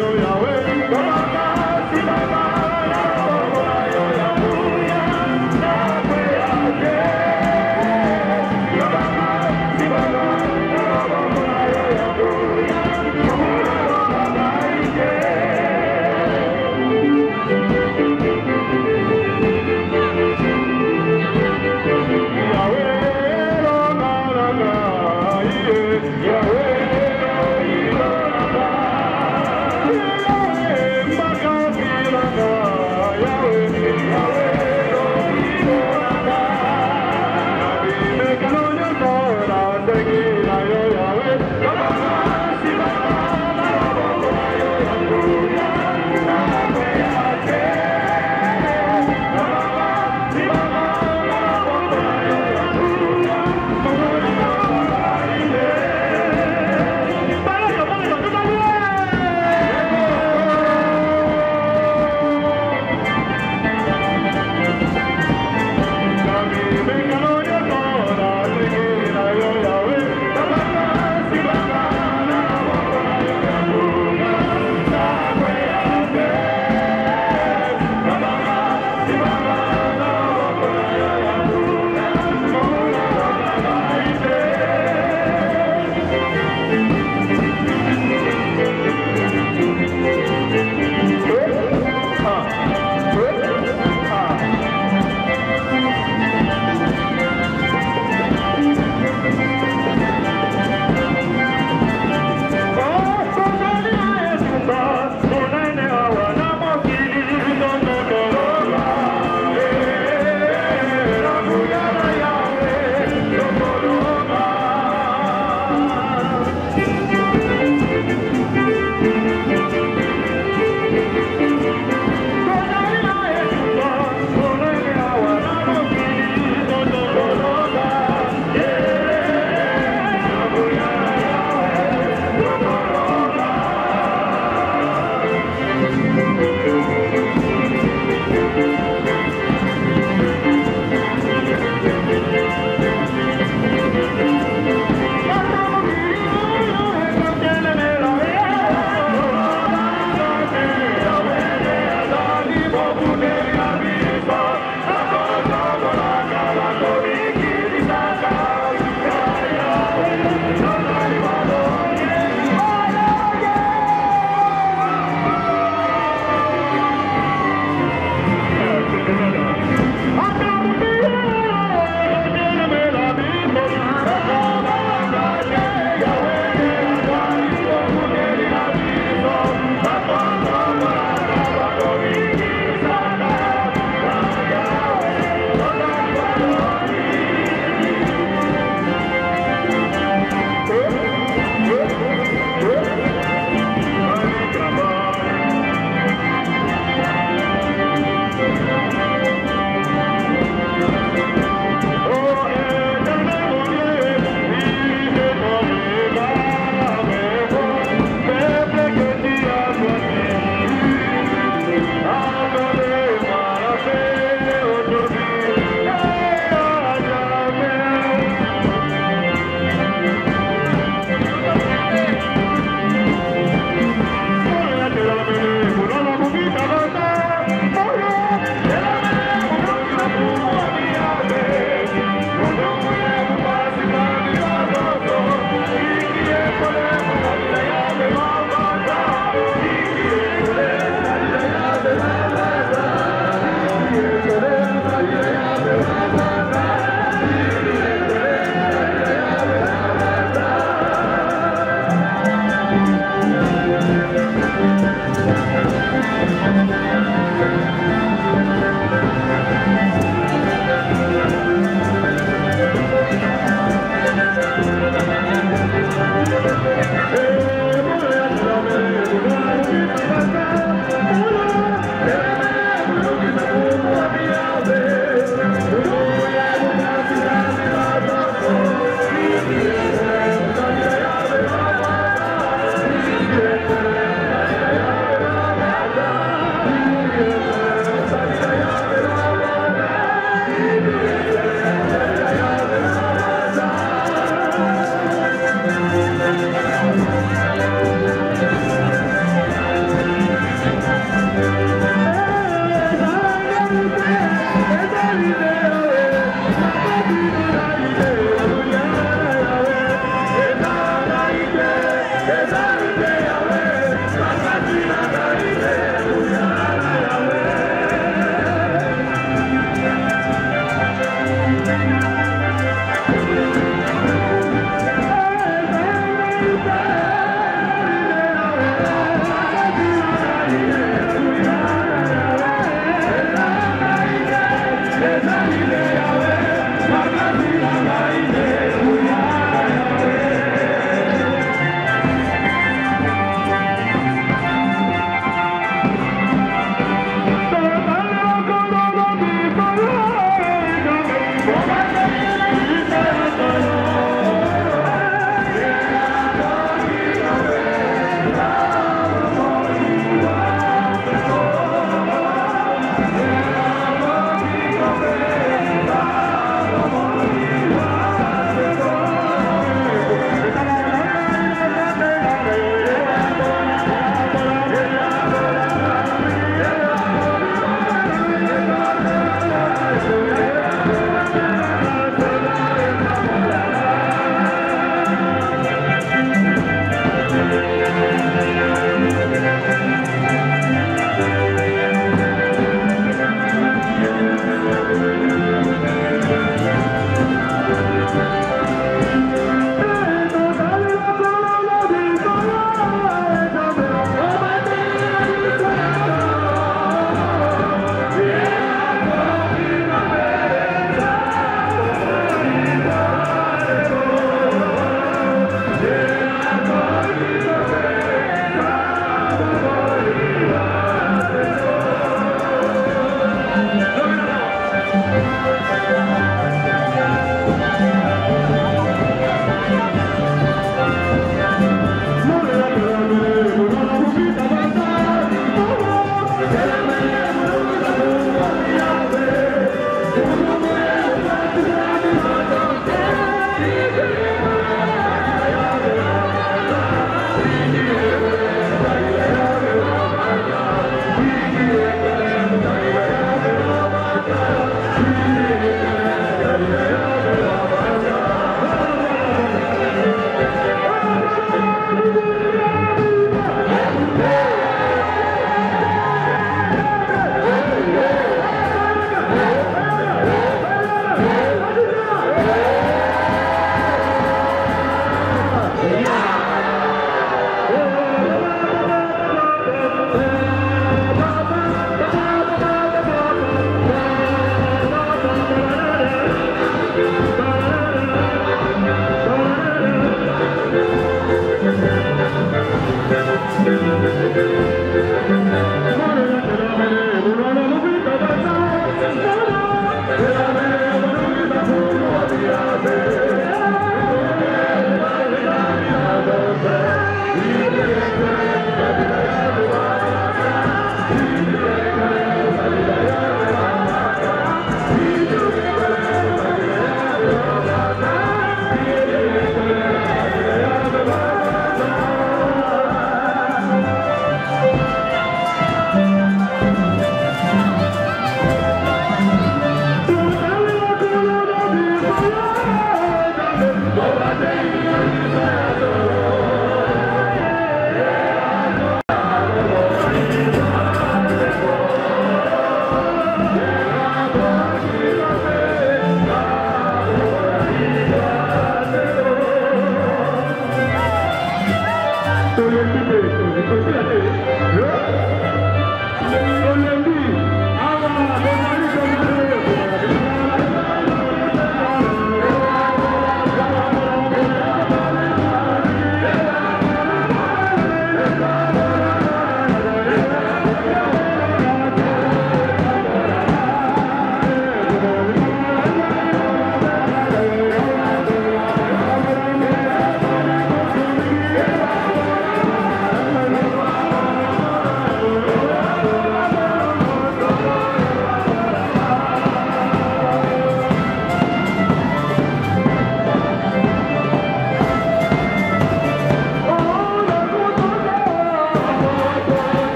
S2: Yeah.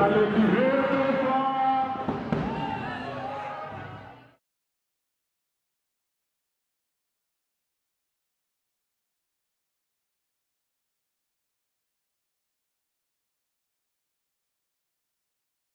S2: Valeu, Guerreiro!